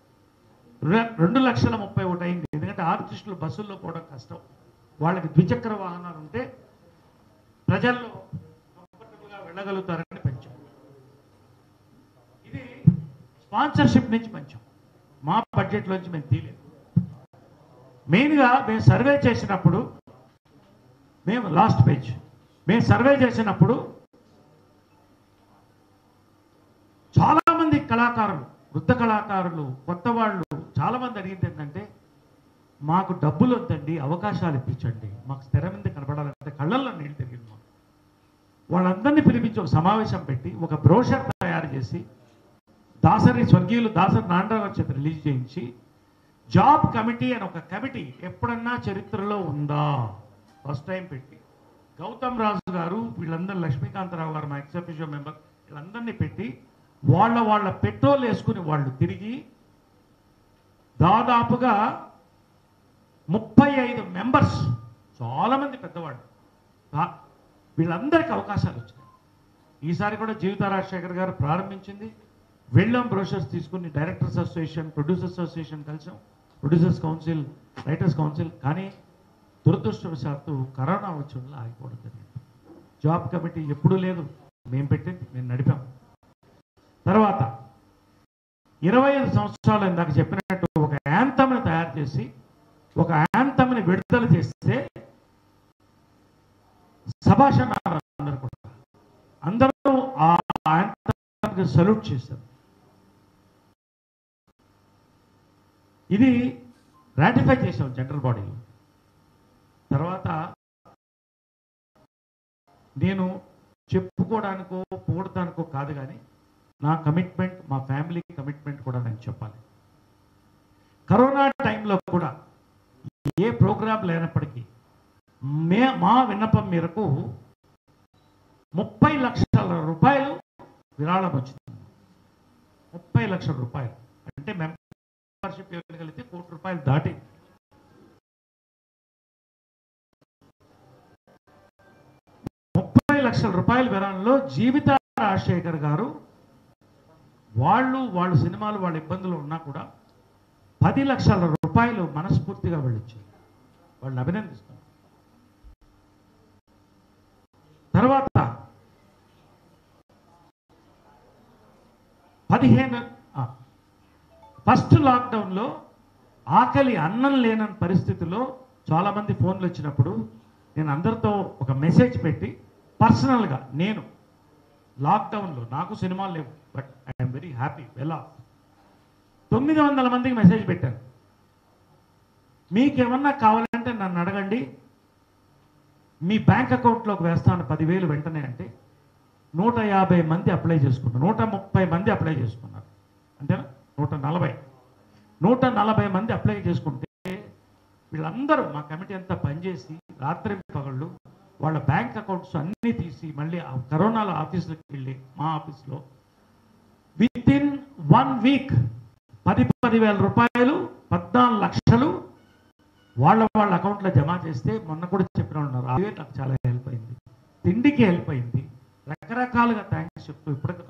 2,31,000 అయింది. ఎందుకంటే ఆర్టిస్టులు బస్సుల్లో పోవడం కష్టం, వాళ్ళకి ద్విచక్ర వాహనాలు ఉంటే ప్రజల్లో కంఫర్టబుల్గా వెళ్ళగలుగుతారని పెంచాం. ఇది స్పాన్సర్షిప్ నుంచి పెంచాం, మా బడ్జెట్లోంచి మేము తీయలేదు. మెయిన్గా మేము సర్వే చేసినప్పుడు, మేము లాస్ట్ పేజ్ సర్వే చేసినప్పుడు చాలా కళాకారులు, వృద్ధ కళాకారులు, కొత్త వాళ్ళు చాలామంది అడిగింది ఏంటంటే, మాకు డబ్బులు వద్దండి, అవకాశాలు ఇప్పించండి, మాకు స్థిర మీద కనపడాలంటే కళ్ళల్లో నీళ్ళు తిరిగింది. వాళ్ళందరినీ పిలిపించి ఒక సమావేశం పెట్టి ఒక బ్రోషర్ తయారు చేసి స్వర్గీయులు దాసరి నారాయణరావు చేత రిలీజ్ చేయించి, జాబ్ కమిటీ అని ఒక కమిటీ ఎప్పుడన్నా చరిత్రలో ఉందా ఫస్ట్ టైం పెట్టి, గౌతమ్ రాజు గారు వీళ్ళందరూ, లక్ష్మీకాంతరావు గారు మా ఎక్స్-అఫీషియో మెంబర్, వీళ్ళందరినీ పెట్టి వాళ్ళ పెట్రోల్ వేసుకుని వాళ్ళు తిరిగి దాదాపుగా 35 మెంబర్స్, చాలామంది పెద్దవాళ్ళు, వీళ్ళందరికీ అవకాశాలు వచ్చినాయి. ఈసారి కూడా జీవిత రాజశేఖర్ గారు ప్రారంభించింది. వెళ్ళాం, బ్రోషర్స్ తీసుకుని డైరెక్టర్స్ అసోసియేషన్, ప్రొడ్యూసర్స్ అసోసియేషన్ కలిసాం, ప్రొడ్యూసర్స్ కౌన్సిల్, రైటర్స్ కౌన్సిల్. కానీ దురదృష్టవశాత్తు కరోనా వచ్చి వల్ల ఆగిపోవడం జరిగింది. జాబ్ కమిటీ ఎప్పుడూ లేదు, మేము పెట్టింది, మేము నడిపాం. తర్వాత 25 సంవత్సరాలు ఇందాక చెప్పినట్టు ఒక యాంథమ్ని తయారు చేసి ఒక యాంథమ్ని విడుదల చేస్తే సభాషణ అందరూ కూడా అందరూ ఆ యాంథమ్కి సల్యూట్ చేశారు. ఇది రాటిఫై చేసాం జనరల్ బాడీలో. తర్వాత నేను చెప్పుకోవడానికో పొగడటానికో కాదు, కానీ నా కమిట్మెంట్, మా ఫ్యామిలీ కమిట్మెంట్ కూడా నేను చెప్పాలి. కరోనా టైంలో కూడా ఏ ప్రోగ్రాం లేనప్పటికీ మా విన్నపం మేరకు 30 లక్షల రూపాయలు విరాళం వచ్చింది. 30 లక్షల రూపాయలు అంటే మెంబర్షిప్ కలిగితే ₹1 కోటి దాటి. ₹30 లక్షల విరాళంలో జీవిత రాజశేఖర్ గారు వాళ్ళ సినిమాలు వాళ్ళ ఇబ్బందులు ఉన్నా కూడా 10 లక్షల రూపాయలు మనస్ఫూర్తిగా వెళ్ళొచ్చారు. వాళ్ళని అభినందిస్తాం. తర్వాత 15 ఫస్ట్ లాక్డౌన్లో ఆకలి అన్నం లేనని పరిస్థితిలో చాలామంది ఫోన్లు వచ్చినప్పుడు నేను అందరితో ఒక మెసేజ్ పెట్టి పర్సనల్గా, నేను లాక్డౌన్లో నాకు సినిమాలు లేవు, but I'm very happy, well off, 900 మందికి మెసేజ్ పెట్టాను. మీకేమన్నా కావాలంటే నన్ను అడగండి, మీ బ్యాంక్ అకౌంట్లోకి వేస్తాను 10,000 వెంటనే అంటే 150 మంది అప్లై చేసుకున్నారు, 130 మంది అప్లై చేసుకున్నారు, అంతేనా, 140 మంది అప్లై చేసుకుంటే వీళ్ళందరూ మా కమిటీ అంతా పనిచేసి రాత్రి పగళ్ళు వాళ్ళ బ్యాంక్ అకౌంట్స్ అన్నీ తీసి మళ్ళీ కరోనాలో ఆఫీసులకు వెళ్ళి మా ఆఫీస్లో విత్ ఇన్ 1 వీక్ 10,000 రూపాయలు, 14 లక్షలు వాళ్ళ అకౌంట్లో జమ చేస్తే, మొన్న కూడా చెప్పిన ఉన్నారు, అవే నాకు చాలా హెల్ప్ అయింది, తిండికి హెల్ప్ అయింది, రకరకాలుగా థ్యాంక్స్ చెప్తూ ఇప్పటికీ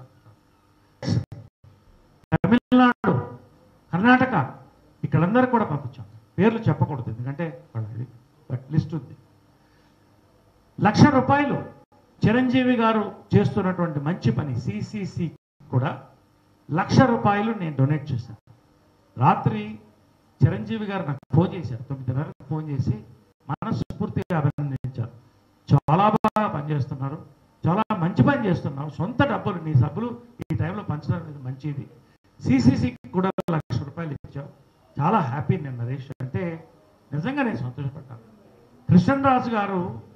తమిళనాడు, కర్ణాటక ఇక్కడందరూ కూడా పంపించాం. పేర్లు చెప్పకూడదు ఎందుకంటే వాళ్ళది, బట్ లిస్ట్ ఉంది. ₹1,00,000 చిరంజీవి గారు చేస్తున్నటువంటి మంచి పని సిసిసి కూడా ₹1,00,000 నేను డొనేట్ చేశాను. రాత్రి చిరంజీవి గారు నాకు ఫోన్ చేశారు, 9:30కి ఫోన్ చేసి మనస్ఫూర్తిగా అభినందించారు. చాలా బాగా పనిచేస్తున్నారు, చాలా మంచి పని చేస్తున్నావు, సొంత డబ్బులు నీ సబ్బులు ఈ టైంలో పంచడం అనేది మంచిది, సిసిసికి కూడా ₹1,00,000 ఇచ్చావు, చాలా హ్యాపీ నేను నరేష్ అంటే నిజంగా నేను సంతోషపడ్డాను. కృష్ణరాజు గారు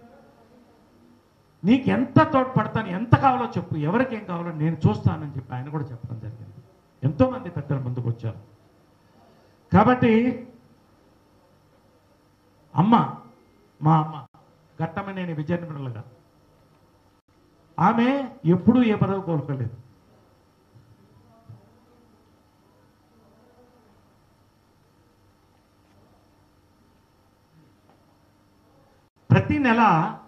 నీకు ఎంత తోడ్పడతాను, ఎంత కావాలో చెప్పు, ఎవరికి ఏం కావాలో నేను చూస్తానని చెప్పి ఆయన కూడా చెప్పడం జరిగింది. ఎంతోమంది పెద్దలు ముందుకు వచ్చారు. కాబట్టి మా అమ్మ ఘట్టమనేని విజయనిర్మల గారు, ఆమె ఎప్పుడూ ఏ పదవి కోరుకోలేదు. ప్రతి నెల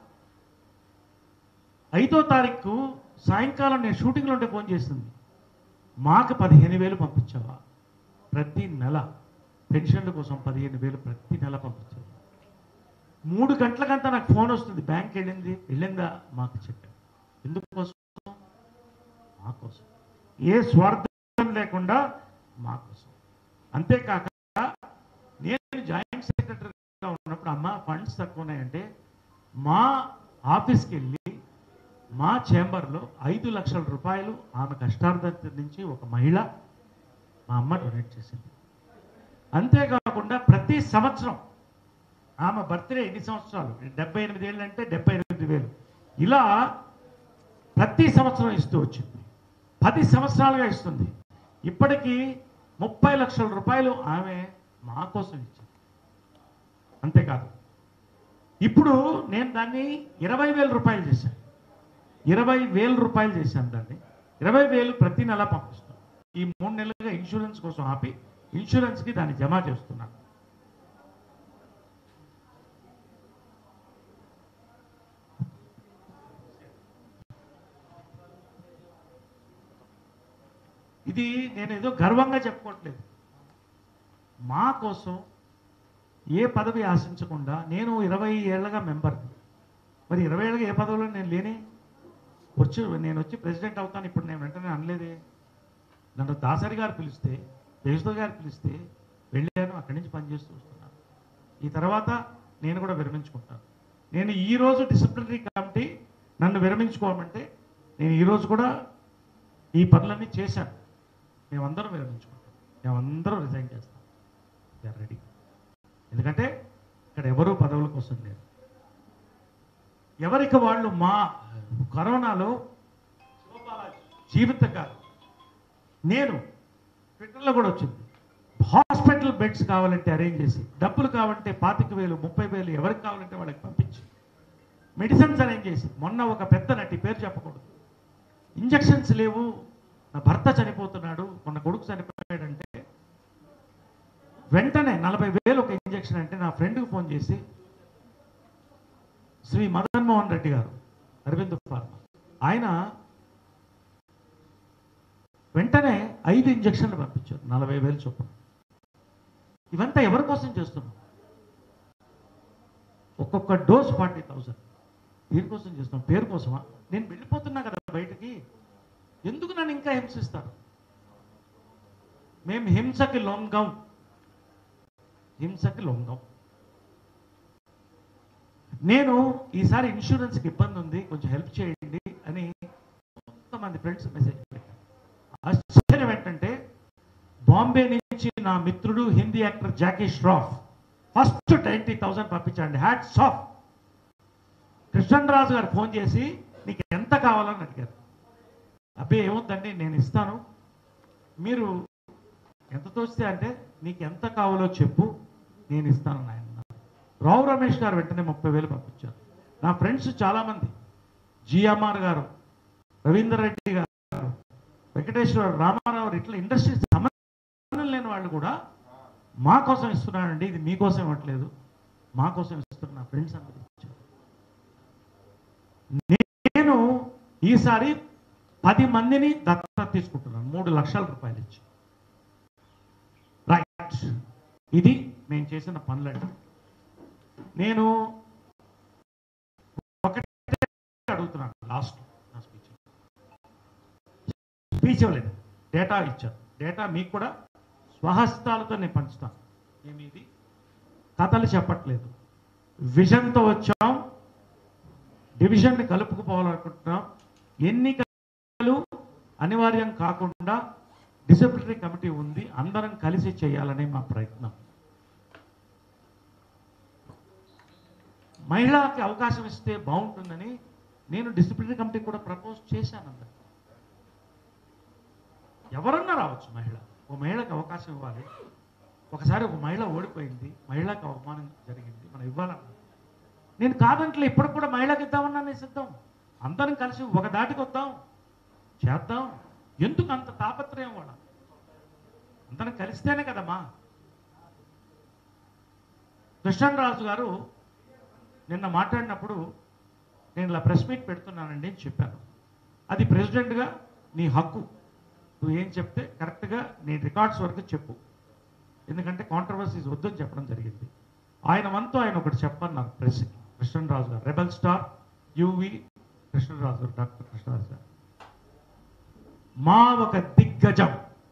5వ తారీఖు సాయంకాలం నేను షూటింగ్లో ఉంటే ఫోన్ చేస్తుంది, మాకు 15,000 పంపించావా, ప్రతి నెల పెన్షన్ల కోసం 15,000 ప్రతి నెల పంపించావు. 3 గంటలకంతా నాకు ఫోన్ వస్తుంది, బ్యాంక్ వెళ్ళిందా మాకు చెప్పాను, ఎందుకోసం, మా కోసం, ఏ స్వార్థం లేకుండా మా కోసం. అంతేకాక నేను జాయింట్ సెక్రటరీగా ఉన్నప్పుడు అమ్మ ఫండ్స్ తక్కువ ఉన్నాయంటే మా ఆఫీస్కి వెళ్ళి మా ఛాంబర్లో 5 లక్షల రూపాయలు ఆమె కష్టార్జితం నుంచి ఒక మహిళ మా అమ్మ డొనేట్ చేసింది. అంతేకాకుండా ప్రతి సంవత్సరం ఆమె బర్త్డే ఎన్ని సంవత్సరాలు, 78 ఏళ్ళు అంటే 78,000 ఇలా ప్రతి సంవత్సరం ఇస్తూ వచ్చింది. 10 సంవత్సరాలుగా ఇస్తుంది. ఇప్పటికీ 30 లక్షల రూపాయలు ఆమె మా కోసం ఇచ్చింది. అంతేకాదు ఇప్పుడు నేను దాన్ని 20,000 రూపాయలు చేశాను. 20,000 రూపాయలు చేశాను దాన్ని. 20,000 ప్రతి నెల పంపిస్తాను. ఈ 3 నెలలుగా ఇన్సూరెన్స్ కోసం ఆపి ఇన్సూరెన్స్కి దాన్ని జమ చేస్తున్నాను. ఇది నేను ఏదో గర్వంగా చెప్పుకోవట్లేదు. మా కోసం ఏ పదవి ఆశించకుండా నేను 20 ఏళ్ళగా మెంబర్ని. మరి 20 ఏళ్ళగా ఏ పదవిలో నేను లేని నేను వచ్చి ప్రెసిడెంట్ అవుతాను ఇప్పుడు నేను వెంటనే అనలేదే. నన్ను దాసరి గారు పిలిస్తే, దేశదో గారు పిలిస్తే వెళ్ళాను, అక్కడి నుంచి పనిచేస్తూ వస్తున్నాను. ఈ తర్వాత నేను కూడా విరమించుకుంటాను. నేను ఈరోజు డిసిప్లినరీ కమిటీ నన్ను విరమించుకోమంటే నేను ఈరోజు కూడా ఈ పనులన్నీ చేశాను. మేమందరం విరమించుకుంటాం, మేమందరం రిజైన్ చేస్తాం. We're ready. ఎందుకంటే ఇక్కడ ఎవరూ పదవుల కోసం లేరు. ఎవరికి వాళ్ళు మా కరోనాలో జీవితకాలం నేను ట్విట్టర్లో కూడా వచ్చింది. హాస్పిటల్ బెడ్స్ కావాలంటే అరేంజ్ చేసి, డబ్బులు కావాలంటే 25,000 30,000 ఎవరికి కావాలంటే వాళ్ళకి పంపించి, మెడిసిన్స్ అరేంజ్ చేసి, మొన్న ఒక పెద్ద నటి పేరు చెప్పకూడదు, ఇంజక్షన్స్ లేవు, నా భర్త చనిపోతున్నాడు, మొన్న కొడుకు చనిపోయాడంటే వెంటనే 40,000 ఒక ఇంజక్షన్ అంటే నా ఫ్రెండ్కి ఫోన్ చేసి శ్రీ మదన్ మోహన్ రెడ్డి గారు అరవింద్ ఫార్మా ఆయన వెంటనే 5 ఇంజక్షన్లు పంపించారు 40,000 చొప్పున. ఇవంతా ఎవరి కోసం చేస్తున్నాం? ఒక్కొక్క డోస్ 40,000 దీనికోసం చేస్తున్నాం. పేరు కోసమా? నేను వెళ్ళిపోతున్నా కదా బయటికి, ఎందుకు నన్ను ఇంకా హింసిస్తారు? మేము హింసకి లొంగం, హింసకి లొంగం. నేను ఈసారి ఇన్సూరెన్స్కి ఇబ్బంది ఉంది, కొంచెం హెల్ప్ చేయండి అని కొంతమంది ఫ్రెండ్స్ మెసేజ్ పెట్టారు. ఆశ్చర్యం ఏంటంటే బాంబే నుంచి నా మిత్రుడు హిందీ యాక్టర్ జాకీ ష్రాఫ్ ఫస్ట్ 20,000 పంపించండి. Hats off. కృష్ణరాజు గారు ఫోన్ చేసి నీకు ఎంత కావాలని అడిగారు. అబ్బే ఏముందండి నేను ఇస్తాను, మీరు ఎంత తోస్తే అంటే నీకు ఎంత కావాలో చెప్పు నేను ఇస్తాను ఆయన. రావు రమేష్ గారు వెంటనే 30,000 పంపించారు. నా ఫ్రెండ్స్ చాలామంది, జిఎంఆర్ గారు, రవీందర్ రెడ్డి గారు, వెంకటేశ్వర రామారావు, ఇట్లా ఇండస్ట్రీ సంబంధం లేని వాళ్ళు కూడా మా కోసం ఇస్తున్నానండి, ఇది మీకోసం ఇవ్వట్లేదు, మా కోసం ఇస్తున్న నా ఫ్రెండ్స్ అందరూ ఇచ్చారు. నేను ఈసారి 10 మందిని దత్తత తీసుకుంటున్నాను 3 లక్షల రూపాయలు ఇచ్చి. రైట్, ఇది నేను చేసిన పనులండి. నేను ఒకటే అడుగుతున్నాను లాస్ట్ నా స్పీచ్ ఇవ్వలేదు, డేటా ఇచ్చాను. డేటా మీకు కూడా స్వహస్తాలతో నేను పంచుతాను. మేము ఇది కథలు చెప్పట్లేదు, విజన్తో వచ్చాం, డివిజన్ని కలుపుకుపోవాలనుకుంటున్నాం. ఎన్నికలు అనివార్యం కాకుండా డిసిప్లినరీ కమిటీ ఉంది, అందరం కలిసి చేయాలనే మా ప్రయత్నం. మహిళకి అవకాశం ఇస్తే బాగుంటుందని నేను డిసిప్లినరీ కమిటీ కూడా ప్రపోజ్ చేశాను. అందరు ఎవరన్నా రావచ్చు, ఒక మహిళకు అవకాశం ఇవ్వాలి. ఒకసారి ఒక మహిళ ఓడిపోయింది, మహిళకు అవమానం జరిగింది, మనం ఇవ్వాలన్నా నేను కాదంటే ఇప్పటికి కూడా మహిళకి ఇద్దామన్నా నేను సిద్ధం. అందరం కలిసి ఒక దాటికి వద్దాం, చేద్దాం. ఎందుకు అంత తాపత్రయం? వాళ్ళ అందరం కలిస్తేనే కదమ్మా. కృష్ణరాజు గారు నిన్న మాట్లాడినప్పుడు నేను ఇలా ప్రెస్ మీట్ పెడుతున్నానండి అని చెప్పాను. అది ప్రెసిడెంట్గా నీ హక్కు, నువ్వు ఏం చెప్తే కరెక్ట్గా నీ రికార్డ్స్ వరకు చెప్పు, ఎందుకంటే కాంట్రవర్సీస్ వద్దని చెప్పడం జరిగింది. ఆయన వంతు ఆయన ఒకటి చెప్పన్నారు ప్రెస్కి. కృష్ణరాజు గారు, రెబల్ స్టార్ యువి కృష్ణరాజు గారు, డాక్టర్ కృష్ణరాజు గారు, మా ఒక దిగ్గజం,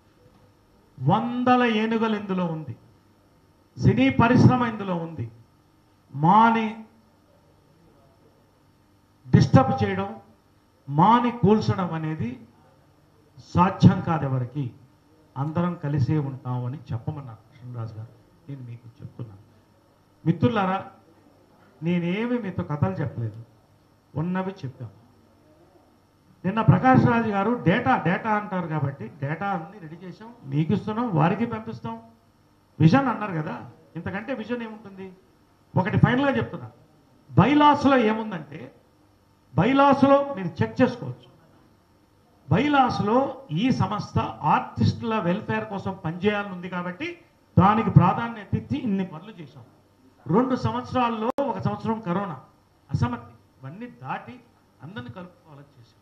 100 ఏనుగలు ఇందులో ఉంది, సినీ పరిశ్రమ ఇందులో ఉంది. మాని డిస్టర్బ్ చేయడం, మాని కూల్చడం అనేది సాధ్యం కాదు ఎవరికి. అందరం కలిసే ఉంటామని చెప్పమన్నారు కృష్ణరాజు గారు. నేను మీకు చెప్తున్నాను మిత్రులారా, నేనేమి మీతో కథలు చెప్పలేదు, ఉన్నవి చెప్పాం. నిన్న ప్రకాష్ రాజు గారు డేటా అంటారు కాబట్టి డేటా అన్ని రెడీ చేసాం, మీకు ఇస్తున్నాం, వారికి పంపిస్తాం. విజన్ అన్నారు కదా, ఇంతకంటే విజన్ ఏముంటుంది? ఒకటి ఫైనల్గా చెప్తున్నా, బైలాస్లో ఏముందంటే, బైలాస్లో మీరు చెక్ చేసుకోవచ్చు. బైలాస్లో ఈ సంస్థ ఆర్టిస్టుల వెల్ఫేర్ కోసం పనిచేయాలని ఉంది కాబట్టి దానికి ప్రాధాన్యత ఇచ్చి ఇన్ని పనులు చేశాం. 2 సంవత్సరాల్లో 1 సంవత్సరం కరోనా అసమర్థి, ఇవన్నీ దాటి అందరిని కలుపుకోవాలని చేశాం.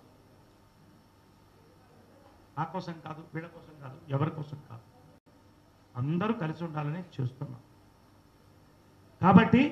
నా కోసం కాదు, వీళ్ళ కోసం కాదు, ఎవరి కోసం కాదు, అందరూ కలిసి ఉండాలని చేస్తున్నాం. కాబట్టి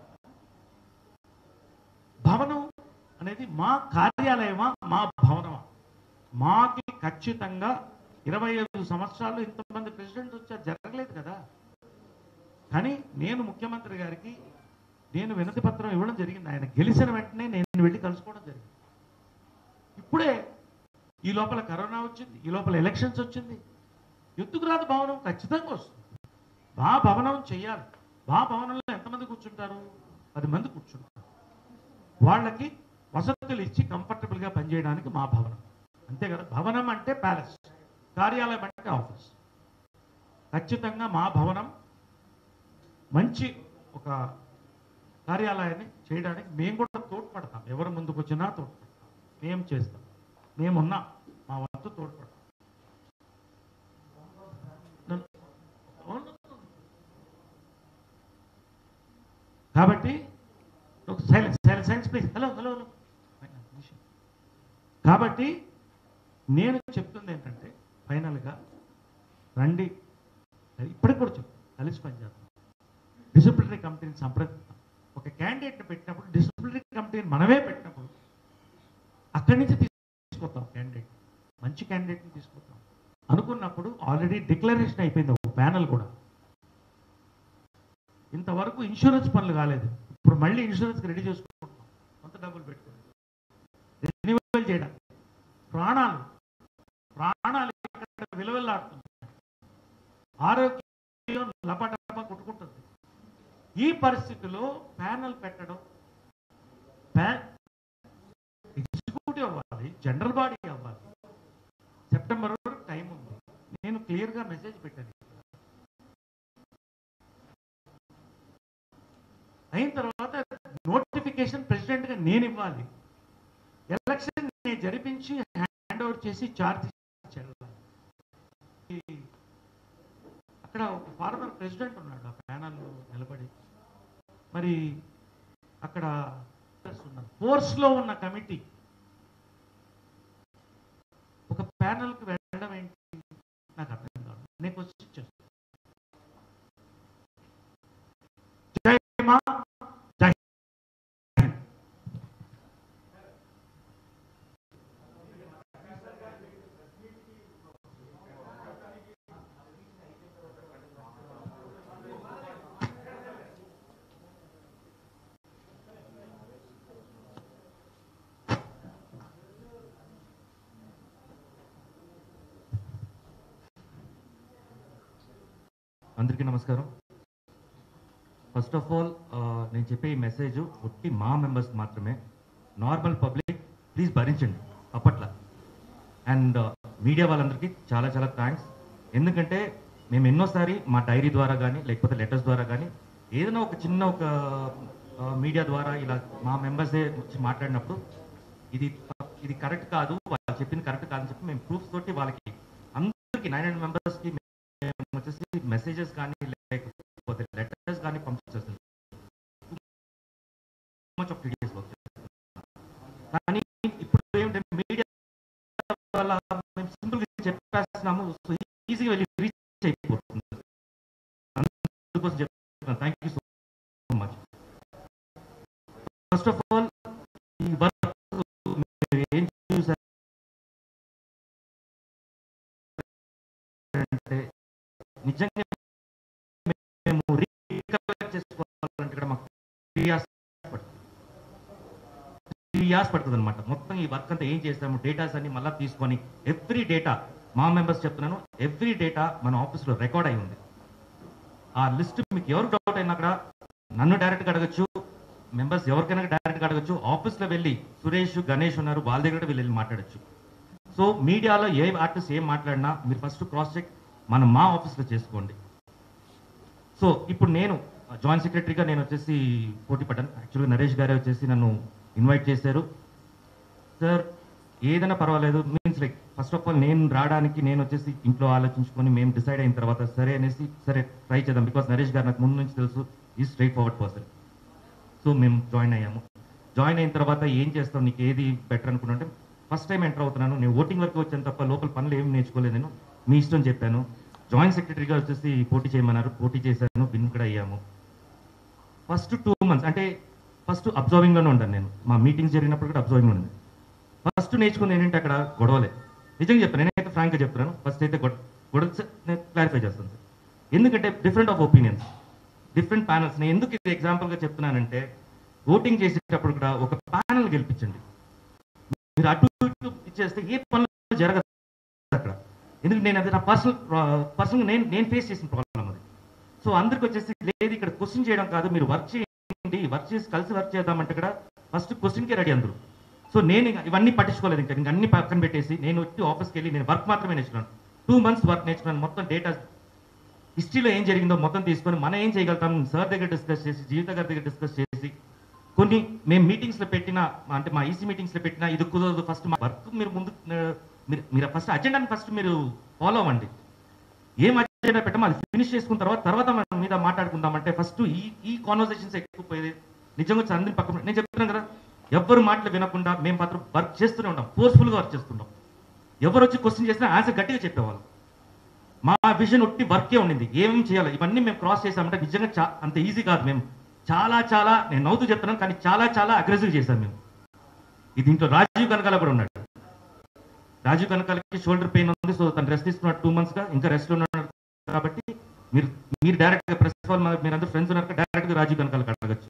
భవనం అనేది మా కార్యాలయమా, మా భవనమా? మాకి ఖచ్చితంగా 25 సంవత్సరాలు ఇంతమంది ప్రెసిడెంట్ వచ్చారు, జరగలేదు కదా. కానీ నేను ముఖ్యమంత్రి గారికి నేను వినతి పత్రం ఇవ్వడం జరిగింది. ఆయన గెలిచిన వెంటనే నేను వెళ్ళి కలుసుకోవడం జరిగింది. ఇప్పుడే ఈ లోపల కరోనా వచ్చింది, ఈ లోపల ఎలక్షన్స్ వచ్చింది. ఎందుకు రాదు భవనం? ఖచ్చితంగా వస్తుంది. మా భవనం చెయ్యాలి. మా భవనంలో ఎంతమంది కూర్చుంటారు? 10 మంది కూర్చుంటారు. వాళ్ళకి వసతులు ఇచ్చి కంఫర్టబుల్గా పనిచేయడానికి మా భవనం, అంతే కదా. భవనం అంటే ప్యాలెస్, కార్యాలయం అంటే ఆఫీస్. ఖచ్చితంగా మా భవనం మంచి ఒక కార్యాలయాన్ని చేయడానికి మేము కూడా తోడ్పడతాం. ఎవరు ముందుకు వచ్చినా తోడ్పడతాం, మేము చేస్తాం, మేమున్నాం, మా వంతు తోడ్పడతాం. కాబట్టి సైలెన్స్ ప్లీజ్. హలో. కాబట్టి నేను చెప్తుంది ఏంటంటే, ఫైనల్గా రండి, ఇప్పటికి కూడా చెప్తాను, కలిసి పనిచేద్దాం. డిసిప్లినరీ కమిటీని సంప్రదిద్దాం. ఒక క్యాండిడేట్ని పెట్టినప్పుడు డిసిప్లినరీ కమిటీని మనమే పెట్టినప్పుడు అక్కడి నుంచి తీసుకొద్దాం క్యాండిడేట్, మంచి క్యాండిడేట్ని తీసుకొద్దాం అనుకున్నప్పుడు ఆల్రెడీ డిక్లరేషన్ అయిపోయింది ఒక ప్యానల్ కూడా. ఇంతవరకు ఇన్సూరెన్స్ పనులు కాలేదు, ఇప్పుడు మళ్ళీ ఇన్సూరెన్స్కి రెడీ చేసుకుంటున్నాం, కొంత డబ్బులు పెట్టుకుని రెన్యువల్ చేయడం. ప్రాణాలు ఇక్కడ విలువలాడుతున్నాయి, ఆరోగ్యం లపటప కొట్టుకుంటుంది. ఈ పరిస్థితిలో ప్యానల్ పెట్టడం, ఎగ్జిక్యూటివ్ అవ్వాలి, జనరల్ బాడీ అవ్వాలి. సెప్టెంబర్ వరకు టైం ఉంది. నేను క్లియర్గా మెసేజ్ పెట్టాను. అయిన తర్వాత నోటిఫికేషన్ ప్రెసిడెంట్గా నేను ఇవ్వాలి. ఎలక్షన్ నేను జరిపించి హ్యాండ్ ఓవర్ చేసి ఛార్జ్ చేయాలి. అక్కడ ఒక ఫార్మర్ ప్రెసిడెంట్ ఉన్నాడు ఆ ప్యానల్లో నిలబడి. మరి అక్కడ ఫోర్స్లో ఉన్న కమిటీ ఒక ప్యానల్కి వెళ్ళడం ఏంటి నాకు అర్థం కాదు. నేను క్వశ్చన్ చేస్తాను. జై మా జై హింద్. అందరికీ నమస్కారం. ఫస్ట్ ఆఫ్ ఆల్ నేను చెప్పే ఈ మెసేజ్ ఒట్టి మా మెంబర్స్ మాత్రమే, నార్మల్ పబ్లిక్ ప్లీజ్ భరించండి అప్పట్లా. అండ్ మీడియా వాళ్ళందరికీ చాలా చాలా థ్యాంక్స్. ఎందుకంటే మేము ఎన్నోసారి మా డైరీ ద్వారా కానీ లేకపోతే లెటర్స్ ద్వారా కానీ ఏదైనా ఒక చిన్న ఒక మీడియా ద్వారా ఇలా మా మెంబర్సే వచ్చి మాట్లాడినప్పుడు ఇది కరెక్ట్ కాదు, వాళ్ళు చెప్పింది కరెక్ట్ కాదని చెప్పి మేము ప్రూఫ్స్ తోటి వాళ్ళకి అందరికీ 900 మెంబర్స్కి వచ్చేసి మెసేజెస్ కానీ లేకపోతే లెటర్స్ కానీ పంపించేస్తుంది. కానీ ఇప్పుడు ఏమిటంటే మీడియా వల్ల మేము సింపుల్గా చెప్పేస్తున్నాము, ఈజీగా వెళ్ళి రీచ్ అయిపోతుంది. అందుకోసం చెప్తున్నాను. Thank you so much. First of all ఈ వర్క్ ఏం చూసారంటే నిజంగా మేము రీకలెక్ట్ చేసుకోవాలంటే ఇక్కడ మాకు 3 years పడుతుంది. 3 3 hours పడుతుంది అనమాట. మొత్తం ఈ వర్క్ అంతా ఏం చేస్తాము, డేటాస్ అన్ని మళ్ళీ తీసుకొని ఎవ్రీ డేటా మా మెంబర్స్ చెప్తున్నాను, ఎవ్రీ డేటా మన ఆఫీస్లో రికార్డ్ అయి ఉంది. ఆ లిస్ట్ మీకు ఎవరు డౌట్ అయినా కూడా నన్ను డైరెక్ట్గా అడగచ్చు, మెంబర్స్ ఎవరికైనా డైరెక్ట్గా అడగచ్చు. ఆఫీస్లో వెళ్ళి సురేష్, గణేష్ ఉన్నారు, వాళ్ళ దగ్గర కూడా వెళ్ళి మాట్లాడచ్చు. సో మీడియాలో ఏ ఆర్టిస్ట్ ఏం మాట్లాడినా మీరు ఫస్ట్ క్రాస్ చెక్ మా ఆఫీస్లో చేసుకోండి. సో ఇప్పుడు నేను జాయింట్ సెక్రటరీగా నేను వచ్చేసి పోటీ పడ్డాను. యాక్చువల్గా నరేష్ గారే వచ్చేసి నన్ను ఇన్వైట్ చేశారు. సార్ ఏదైనా పర్వాలేదు, means like first of all నేను రావడానికి నేను వచ్చేసి ఇంట్లో ఆలోచించుకొని మేము డిసైడ్ అయిన తర్వాత సరే అనేసి సరే ట్రై చేద్దాం. బికాస్ నరేష్ గారు నాకు ముందు నుంచి తెలుసు, ఈ స్ట్రైట్ ఫార్వర్డ్ పర్సన్. సో మేము జాయిన్ అయ్యాము. జాయిన్ అయిన తర్వాత ఏం చేస్తాం, నీకు ఏది బెటర్ అనుకుంటే ఫస్ట్ టైం ఎంటర్ అవుతున్నాను, నేను ఓటింగ్ వరకు వచ్చాను తప్ప లోపల పనులు ఏమి నేర్చుకోలేదు, నేను మీ ఇష్టం చెప్పాను. జాయింట్ సెక్రటరీగా వచ్చేసి పోటీ చేయమన్నారు, పోటీ చేశాను, విన్ కూడా అయ్యాము. ఫస్ట్ 2 months అంటే ఫస్ట్ అబ్జర్వింగ్లోనే ఉంటాను నేను. మా మీటింగ్స్ జరిగినప్పుడు కూడా అబ్జర్వింగ్ ఉంది. ఫస్ట్ నేర్చుకుంది ఏంటంటే అక్కడ గొడవలే. నిజంగా చెప్తాను, నేనైతే ఫ్రాంక్గా చెప్తున్నాను. ఫస్ట్ అయితే గొడవ నేను క్లారిఫై చేస్తాను సార్. ఎందుకంటే different of opinions, different panels. నేను ఎందుకు ఇది ఎగ్జాంపుల్గా చెప్తున్నానంటే, ఓటింగ్ చేసేటప్పుడు కూడా ఒక ప్యానల్ గెలిపించండి. మీరు అటు ఇటు ఇచ్చేస్తే ఏ పనులు జరగదు అక్కడ. ఎందుకంటే నేను అది నా పర్సనల్గా నేను ఫేస్ చేసిన ప్రాబ్లం అది. సో అందరికి వచ్చేసి లేదు ఇక్కడ క్వశ్చన్ చేయడం కాదు, మీరు వర్క్ చేయండి, వర్క్ చేసి కలిసి వర్క్ చేద్దామంటే కూడా ఫస్ట్ క్వశ్చన్కే రెడీ అందరూ. సో నేను ఇవన్నీ పట్టించుకోలేదు, ఇంకా అన్ని పక్కన పెట్టేసి నేను వచ్చి ఆఫీస్కి వెళ్ళి నేను వర్క్ మాత్రమే నేర్చుకున్నాను. 2 months వర్క్ నేర్చుకున్నాను. మొత్తం డేటా హిస్టరీలో ఏం జరిగిందో మొత్తం తీసుకొని మనం ఏం చేయగలుగుతాం సార్ దగ్గర డిస్కస్ చేసి, జీవిత గారి దగ్గర డిస్కస్ చేసి, కొన్ని మేము మీటింగ్స్లో పెట్టిన అంటే మా ఈసీ మీటింగ్స్లో పెట్టిన ఇది కుదరదు, ఫస్ట్ మా వర్క్ మీరు ముందు మీరు ఫస్ట్ అజెండాని ఫస్ట్ మీరు ఫాలో అవ్వండి. ఏం అజెండా పెట్టామో అది ఫినిష్ చేసుకున్న తర్వాత మన మీద మాట్లాడుకుందామంటే ఫస్ట్ ఈ కాన్వర్సేషన్స్ ఎక్కువ పోయేది. నిజంగా అందరినీ పక్కన నేను చెప్తున్నాను కదా, ఎవ్వరు మాటలు వినకుండా మేము మాత్రం వర్క్ చేస్తూనే ఉంటాం, ఫోర్స్ఫుల్గా వర్క్ చేస్తుంటాం. ఎవరు వచ్చి క్వశ్చన్ చేసినా ఆన్సర్ గట్టిగా చెప్పేవాళ్ళు. మా విజన్ ఒట్టి వర్కే ఉండింది, ఏమేమి చేయాలి ఇవన్నీ మేము క్రాస్ చేసామంటే నిజంగా అంత ఈజీ కాదు. మేము చాలా నేను నవ్వుతూ చెప్తున్నాను కానీ చాలా అగ్రెసివ్ చేశాం మేము. దీంట్లో రాజీవ్ కనకాల కూడా ఉన్నాడు. రాజీవ్ కనకాలకి షోల్డర్ పెయిన్ ఉంది, సో తను రెస్ట్ తీసుకున్నాడు 2 months ఇంకా రెస్ట్ ఉన్నాడు. కాబట్టి మీరు డైరెక్ట్గా ప్రెస్ వాళ్ళు మీరందరూ ఫ్రెండ్స్ ఉన్నారు, డైరెక్ట్గా రాజీవ్ కనకాలకి అడగచ్చు.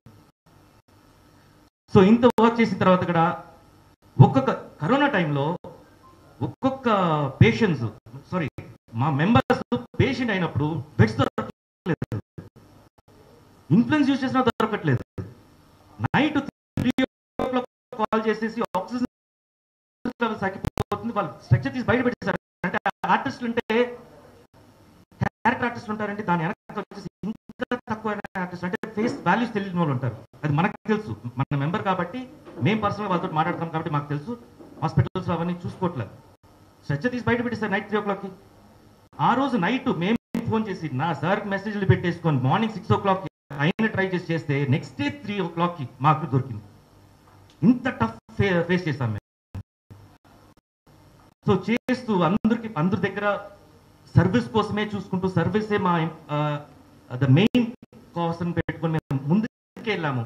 సో ఇంత వర్క్ చేసిన తర్వాత కూడా ఒక్కొక్క కరోనా టైంలో ఒక్కొక్క పేషెంట్స్ మా మెంబర్స్ పేషెంట్ అయినప్పుడు బెడ్స్ దొరకట్లేదు, ఇన్ఫ్లుయెన్స్ యూజ్ చేసినా దొరకట్లేదు. నైట్ 3 o'clock కాల్ చేసేసి ఆక్సిజన్ తగ్గిపోతుంది, వాళ్ళు స్ట్రక్చర్ తీసి బయట పెట్టేశారు. అంటే ఆర్టిస్టులు అంటే క్యారెక్టర్ ఆర్టిస్ట్ ఉంటారంటే దాని వెనక వచ్చేసి ఇంకా తక్కువైన ఆర్టిస్ట్ అంటే ఫేస్ వాల్యూస్ తెలియని వాళ్ళు ఉంటారు. అది మనకు తెలుసు, మన మెంబర్ కాబట్టి మేము పర్సనల్గా వాళ్ళతో మాట్లాడతాం కాబట్టి మాకు తెలుసు. హాస్పిటల్స్ అవన్నీ చూసుకోవట్లేదు, స్ట్రక్చర్ తీసి బయట పెట్టేస్తారు నైట్ 3 o'clock. ఆ రోజు నైట్ మేము ఫోన్ చేసి నా సార్కి మెసేజ్లు పెట్టేసుకొని మార్నింగ్ 6 o'clock అయినా ట్రై చేస్తే నెక్స్ట్ డే 3 o'clock మాకు దొరికింది. ఇంత టఫ్ ఫేస్ చేస్తాం మేము. సో చేస్తూ అందరి దగ్గర సర్వీస్ కోసమే చూసుకుంటూ సర్వీసే మా ద మెయిన్ కోసం పెట్టుకొని మేము ముందుకు వెళ్ళాము.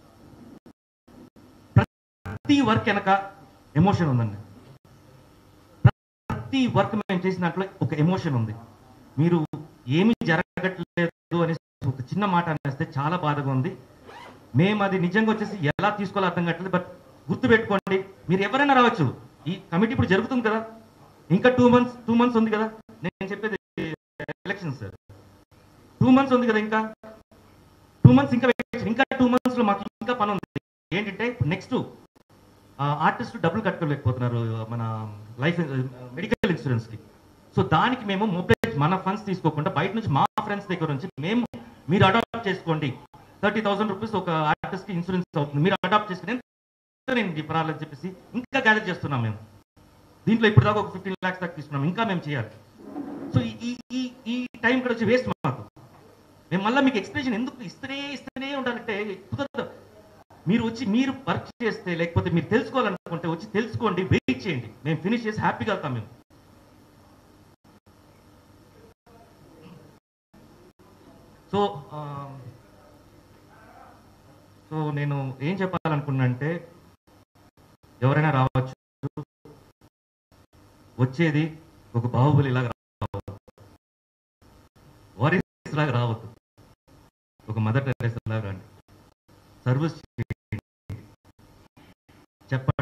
ప్రతి వర్క్ వెనక ఎమోషన్ ఉందండి. ప్రతి వర్క్ మేము చేసిన దాంట్లో ఒక ఎమోషన్ ఉంది. మీరు ఏమీ జరగట్లేదు అనేసి ఒక చిన్న మాట అనేస్తే చాలా బాధగా ఉంది. మేము అది నిజంగా వచ్చేసి ఎలా తీసుకోవాలో అర్థం కావట్లేదు. బట్ గుర్తుపెట్టుకోండి, మీరు ఎవరైనా రావచ్చు. ఈ కమిటీ ఇప్పుడు జరుగుతుంది కదా, ఇంకా 2 months ఉంది కదా. నేను చెప్పేది ఎలక్షన్ సార్, 2 months ఉంది కదా, ఇంకా 2 months ఇంకా 2 months లో మాకు ఇంకా పని ఉంది. ఏంటంటే నెక్స్ట్ ఆర్టిస్ట్ డబ్బులు కట్టుకోలేకపోతున్నారు మన లైఫ్ మెడికల్ ఇన్సూరెన్స్కి. సో దానికి మేము మొబైల్ మన ఫండ్స్ తీసుకోకుండా బయట నుంచి మా ఫ్రెండ్స్ దగ్గర నుంచి మీరు అడాప్ట్ చేసుకోండి, 30,000 రూపీస్ ఒక ఆర్టిస్ట్కి ఇన్సూరెన్స్ అవుతుంది, మీరు అడాప్ట్ చేసుకుని నేను పర్వాలని చెప్పేసి ఇంకా గ్యాదర్ చేస్తున్నాం మేము. దీంట్లో ఇప్పుడు దాకా ఒక 15 lakhs దాకా తీసుకున్నాం, ఇంకా మేము చేయాలి. సో ఈ టైం కూడా వచ్చి వేస్ట్ మాకు. మేము మళ్ళీ మీకు ఎక్స్ప్లెనేషన్ ఎందుకు ఇస్తూనే ఉండాలంటే కుదరదు. మీరు వచ్చి మీరు వర్క్ చేస్తే, లేకపోతే మీరు తెలుసుకోవాలనుకుంటే వచ్చి తెలుసుకోండి, వెయిట్ చేయండి, మేము ఫినిష్ చేసి హ్యాపీగా వెళ్తాం మేము. సో నేను ఏం చెప్పాలనుకున్నా అంటే, ఎవరైనా రావచ్చు, వచ్చేది ఒక బాహుబలి లాగా రావద్దు, వారియస్ లాగా రావద్దు, ఒక మదర్ టెరెసా లాగా రండి, సర్వీస్ చేయండి, చెప్పండి.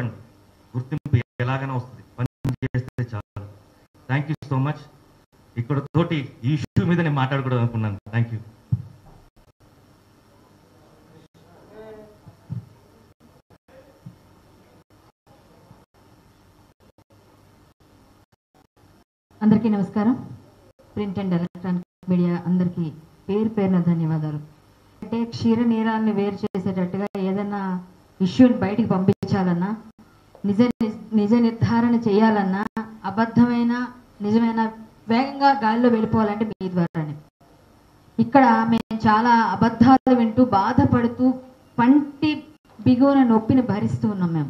Thank you so much. ఇక్కడ తోటి ఈ ఇష్యూ మీద నేను మాట్లాడకూడదు అనుకున్నాను. Thank you. అందరికీ నమస్కారం. ప్రింట్ అండ్ ఎలక్ట్రానిక్ మీడియా అందరికీ పేరు పేరున ధన్యవాదాలు. అంటే క్షీర నేరాలను వేరు చేసేటట్టుగా ఏదైనా ఇష్యూని బయటికి పంపించాలన్నా, నిజ నిర్ధారణ చేయాలన్నా, అబద్ధమైన నిజమైన వేగంగా గాలిలో వెళ్ళిపోవాలంటే మీ ద్వారానే. ఇక్కడ మేము చాలా అబద్ధాలు వింటూ బాధపడుతూ పంటి బిగువన నొప్పిని భరిస్తూ ఉన్నాం. మేము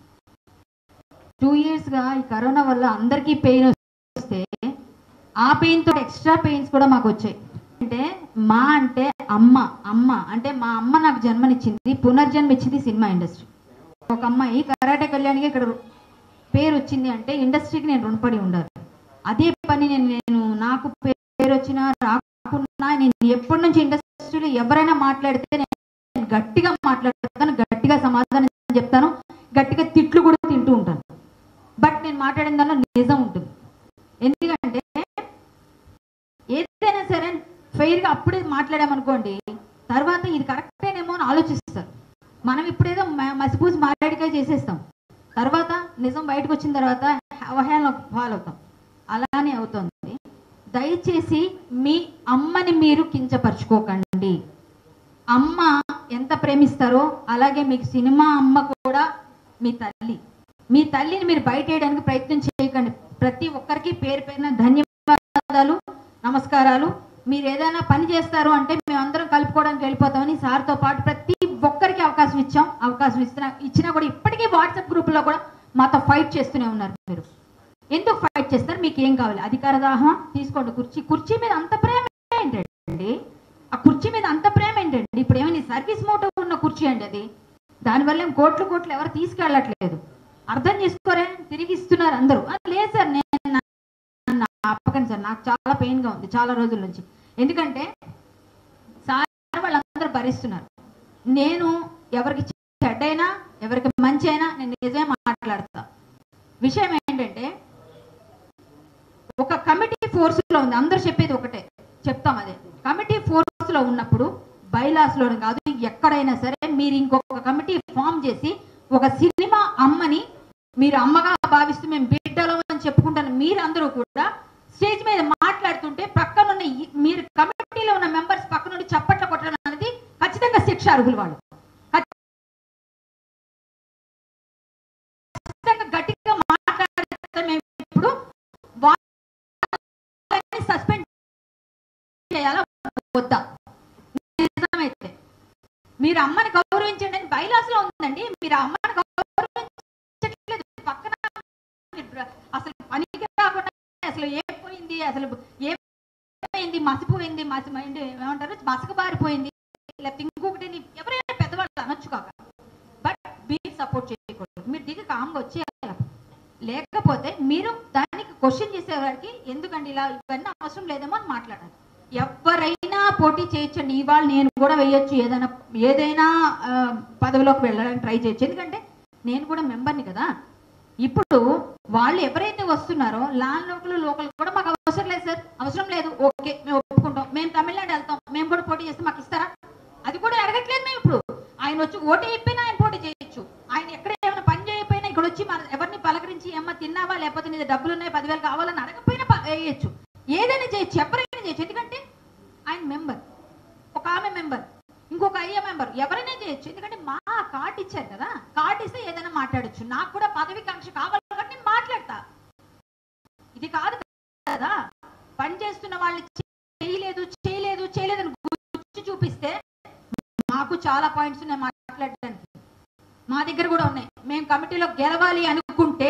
2 yearsగా ఈ కరోనా వల్ల అందరికీ పెయిన్ వస్తే ఆ పెయిన్తో ఎక్స్ట్రా పెయిన్స్ కూడా మాకు వచ్చాయి. అంటే మా అంటే అమ్మ అంటే మా అమ్మ నాకు జన్మనిచ్చింది, పునర్జన్మ ఇచ్చింది సినిమా ఇండస్ట్రీ. ఒక అమ్మాయి కరాటే కళ్యాణికి ఇక్కడ పేరు వచ్చింది అంటే ఇండస్ట్రీకి నేను రుణపడి ఉండాలి. అదే పని నేను నాకు పేరు వచ్చినా రాకున్నా నేను ఎప్పటి నుంచి ఇండస్ట్రీలో ఎవరైనా మాట్లాడితే నేను గట్టిగా మాట్లాడతాను, గట్టిగా సమాధానం చెప్తాను, గట్టిగా తిట్లు కూడా తింటూ ఉంటాను. బట్ నేను మాట్లాడిన దానిలో నిజం ఉంటుంది. ఎందుకంటే ఏదైనా సరే ఫెయిర్గా అప్పుడే మాట్లాడామనుకోండి, తర్వాత ఇది కరెక్టేనేమో అని ఆలోచిస్తారు. మనం ఇప్పుడేదో మసిపూసి మాట్లాడికాయ చేసేస్తాం, తర్వాత నిజం బయటకు వచ్చిన తర్వాత అవహేళన ఫాలో అవుతాం. అలానే అవుతుంది. దయచేసి మీ అమ్మని మీరు కించపరచుకోకండి. అమ్మ ఎంత ప్రేమిస్తారో అలాగే మీకు సినిమా అమ్మ కూడా మీ తల్లి. మీ తల్లిని మీరు బయట వేయడానికి ప్రయత్నం చేయకండి. ప్రతి ఒక్కరికి పేరు పేరున ధన్యవాదాలు, నమస్కారాలు. మీరు ఏదైనా పని చేస్తారు అంటే మేమందరం కలుపుకోవడానికి వెళ్ళిపోతామని సార్తో పాటు ప్రతి ఒక్కరికి అవకాశం ఇచ్చాం. అవకాశం ఇచ్చినా కూడా ఇప్పటికీ వాట్సాప్ గ్రూపులో కూడా మాతో ఫైట్ చేస్తూనే ఉన్నారు. మీరు ఎందుకు ఫైట్ చేస్తారు? మీకు ఏం కావాలి? అధికార దాహం తీసుకోండి. కుర్చీ మీద అంత ప్రేమ ఏంటండి? ఆ కుర్చీ మీద అంత ప్రేమ ఏంటండి? ఇప్పుడు ఏమైనా సర్వీస్ మోటో ఉన్న కుర్చీ అండి అది. దానివల్ల ఏం కోట్లు ఎవరు తీసుకెళ్ళట్లేదు. అర్థం చేసుకోరే, తిరిగి ఇస్తున్నారు అందరూ. లేదు సార్, నేను ఆపకండి సార్, నాకు చాలా పెయిన్గా ఉంది చాలా రోజుల నుంచి. ఎందుకంటే సార్ వాళ్ళందరూ భరిస్తున్నారు. నేను ఎవరికి చెడ్డైనా ఎవరికి మంచి అయినా నేను నిజమే మాట్లాడతా. విషయం ఏంటంటే ఒక కమిటీ ఫోర్స్లో ఉంది. అందరూ చెప్పేది ఒకటే చెప్తాం, అదే కమిటీ ఫోర్స్లో ఉన్నప్పుడు బైలాస్లోనే కాదు ఎక్కడైనా సరే మీరు ఇంకొక కమిటీ ఫామ్ చేసి ఒక సినిమా అమ్మని మీరు అమ్మగా భావిస్తూ మేము బిడ్డలో అని చెప్పుకుంటాను. మీరు అందరూ కూడా స్టేజ్ మీద మాట్లాడుతుంటే పక్కనున్న మీరు కమిటీలో ఉన్న మెంబర్స్ పక్క నుండి చప్పట్ల కొట్టడం అనేది ఖచ్చితంగా శిక్ష అర్హులు. వాళ్ళు ఖచ్చితంగా గట్టిగా మాట్లాడితే మేము ఇప్పుడు వాళ్ళని సస్పెండ్ చేయాలా వద్దా? నిజమైతే మీరు అమ్మని గౌరవించండి అని బైలాస్ లో ఉందండి. మీరు అమ్మని గౌరవించట్లేదు. పక్కన అసలు పనికి రాకుండా అసలు ఏమైంది, అసలు ఏమైంది, మసిపోయింది, ఏమంటారు మసకబారిపోయింది, లేకపోతే ఇంకొకటి ఎవరైనా పెద్దవాళ్ళు అనొచ్చు కాక. బట్ మీరు సపోర్ట్ చేయకూడదు. మీరు దిగి కామ్గా వచ్చేయాలి. లేకపోతే మీరు దానికి క్వశ్చన్ చేసేవారికి ఎందుకండి ఇలా ఇవన్నీ అవసరం లేదేమో అని మాట్లాడాలి. ఎవరైనా పోటీ చేయొచ్చండి. ఇవాళ నేను కూడా వేయొచ్చు, ఏదైనా పదవిలోకి వెళ్ళడానికి ట్రై చేయొచ్చు. ఎందుకంటే నేను కూడా మెంబర్ని కదా. ఇప్పుడు వాళ్ళు ఎవరైతే వస్తున్నారో లోకల్ కూడా మాకు అవసరం లేదు సార్, అవసరం లేదు, ఓకే మేము ఒప్పుకుంటాం, మేము తమిళనాడు వెళ్తాం, మేము కూడా పోటీ చేస్తే మాకు ఇస్తారా? అది కూడా అడగట్లేదు మేము. ఇప్పుడు ఆయన వచ్చి ఓటు అయిపోయినా ఆయన పోటీ చేయొచ్చు. ఆయన ఎక్కడ ఏమైనా పని చేయకపోయినా ఇక్కడ వచ్చి ఎవరిని పలకరించి ఏమన్నా తిన్నావా లేకపోతే నీ డబ్బులు ఉన్నాయి 10,000 కావాలని అడగకపోయినా వేయచ్చు. ఏదైనా చేయొచ్చు, ఎవరైనా చేయొచ్చు. ఎందుకంటే ఆయన మెంబర్, ఒక ఆమె మెంబర్, ఇంకొక అయ్యే మెంబర్, ఎవరైనా చేయొచ్చు. ఎందుకంటే మా కార్డు ఇచ్చారు కదా, కార్డు ఇస్తే ఏదైనా మాట్లాడచ్చు. నాకు కూడా పదవి కాంక్ష కావాలి కాబట్టి నేను మాట్లాడతా. ఇది కాదు కదా పని చేస్తున్న వాళ్ళు చేయలేదు అని గుర్తు చూపిస్తే మాకు చాలా పాయింట్స్ ఉన్నాయి మాట్లాడడానికి. మా దగ్గర కూడా ఉన్నాయి. మేము కమిటీలో గెలవాలి అనుకుంటే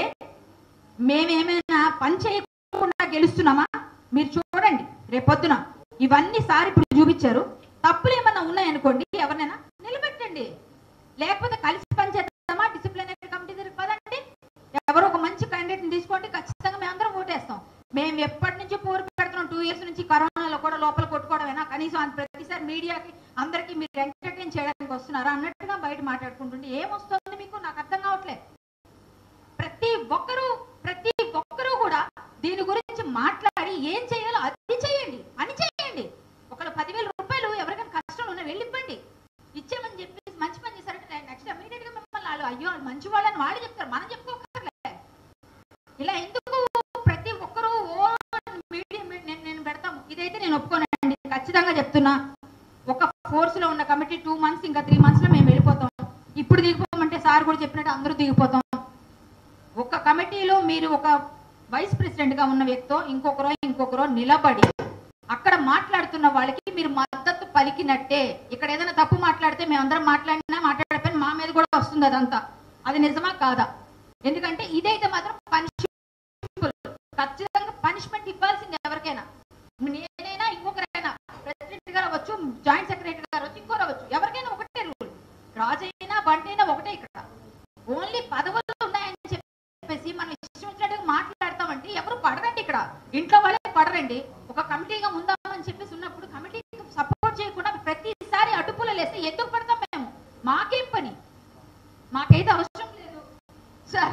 మేమేమైనా పని చేయకుండా గెలుస్తున్నామా? మీరు చూడండి రేపొద్దున ఇవన్నీ సార్ ఇప్పుడు చూపించారు. తప్పులు ఏమన్నా ఉన్నాయనుకోండి ఎవరినైనా నిలబెట్టండి. లేకపోతే కలిసి పనిచేద్దామా? డిసిప్లినరీ కమిటీ దగ్గర పదండి, ఎవరో ఒక మంచి క్యాండిడేట్ని తీసుకోండి, ఖచ్చితంగా మేమందరం ఓటేస్తాం. మేము ఎప్పటి నుంచి పోరు పెడుతున్నాం 2 years నుంచి. కరోనాలో కూడా లోపల కొట్టుకోవడమేనా? కనీసం ప్రతిసారి మీడియాకి అందరికీ మీరు ఎంటర్టైన్ చేయడానికి వస్తున్నారా అన్నట్టుగా బయట మాట్లాడుకుంటుంటే ఏమొస్తుంది మీకు? నాకు అర్థం కావట్లేదు. ప్రతి ఒక్కరూ కూడా దీని గురించి గురించి మాట్లాడి ఏం చేయాలో అది చేయండి అని చేయండి. ఒకళ్ళు 10,000 రూపాయలు ఎవరికైనా కష్టం ఉన్నా వెళ్ళి ఇవ్వండి. ఇచ్చామని చెప్పేసి మంచి పని చేశారంటే నెక్స్ట్ ఇమీడియట్ గా మిమ్మల్ని వాళ్ళు అయ్యో మంచి వాళ్ళని వాళ్ళు చెప్తారు, మనం చెప్పుకోకర్లే. ఇలా ఎందుకు ప్రతి ఒక్కరూ మీడియం నేను పెడతాము, ఇదైతే నేను ఒప్పుకోనండి. ఖచ్చితంగా చెప్తున్నా, ఒక ఫోర్స్ లో ఉన్న కమిటీ 2 months ఇంకా 3 months లో మేము వెళ్ళిపోతాం. ఇప్పుడు దిగిపోమంటే సార్ కూడా చెప్పినట్టు అందరూ దిగిపోతాం. ఒక కమిటీలో మీరు ఒక వైస్ ప్రెసిడెంట్ గా ఉన్న వ్యక్తితో ఇంకొకరో నిలబడి అక్కడ మాట్లాడుతున్న వాళ్ళకి మీరు మద్దతు పలికినట్టే. ఇక్కడ ఏదైనా తప్పు మాట్లాడితే మేమందరం మాట్లాడిపోయిన మా మీద కూడా వస్తుంది అదంతా. అది నిజమా కాదా? ఎందుకంటే ఇదైతే మాత్రం పనిషబుల్, ఖచ్చితంగా పనిష్మెంట్ ఇవ్వాల్సింది ఎవరికైనా. నేనైనా ఇంకొకరైనా, ప్రెసిడెంట్ గారు అవ్వచ్చు, జాయింట్ సెక్రటరీ గారు అవచ్చు, ఇంకోరు అవ్వచ్చు, ఎవరికైనా ఒకటే రూల్. రాజైనా బంటైనా ఒకటే. ఇక్కడ ఓన్లీ పదవులు ఉన్నాయని చెప్పేసి మనం ఇష్టం వచ్చినట్టుగా మాట్లాడతామంటే ఎవరు పడరండి. ఇక్కడ ఇంట్లో వాళ్ళే పడరండి. ఒక కమిటీగా ఉందామని చెప్పేసి ఉన్నప్పుడు కమిటీకి సపోర్ట్ చేయకుండా ప్రతిసారి అడుపులు లేస్తే ఎందుకు పడతాం మేము? మాకేం పని? మాకైతే అవసరం లేదు సార్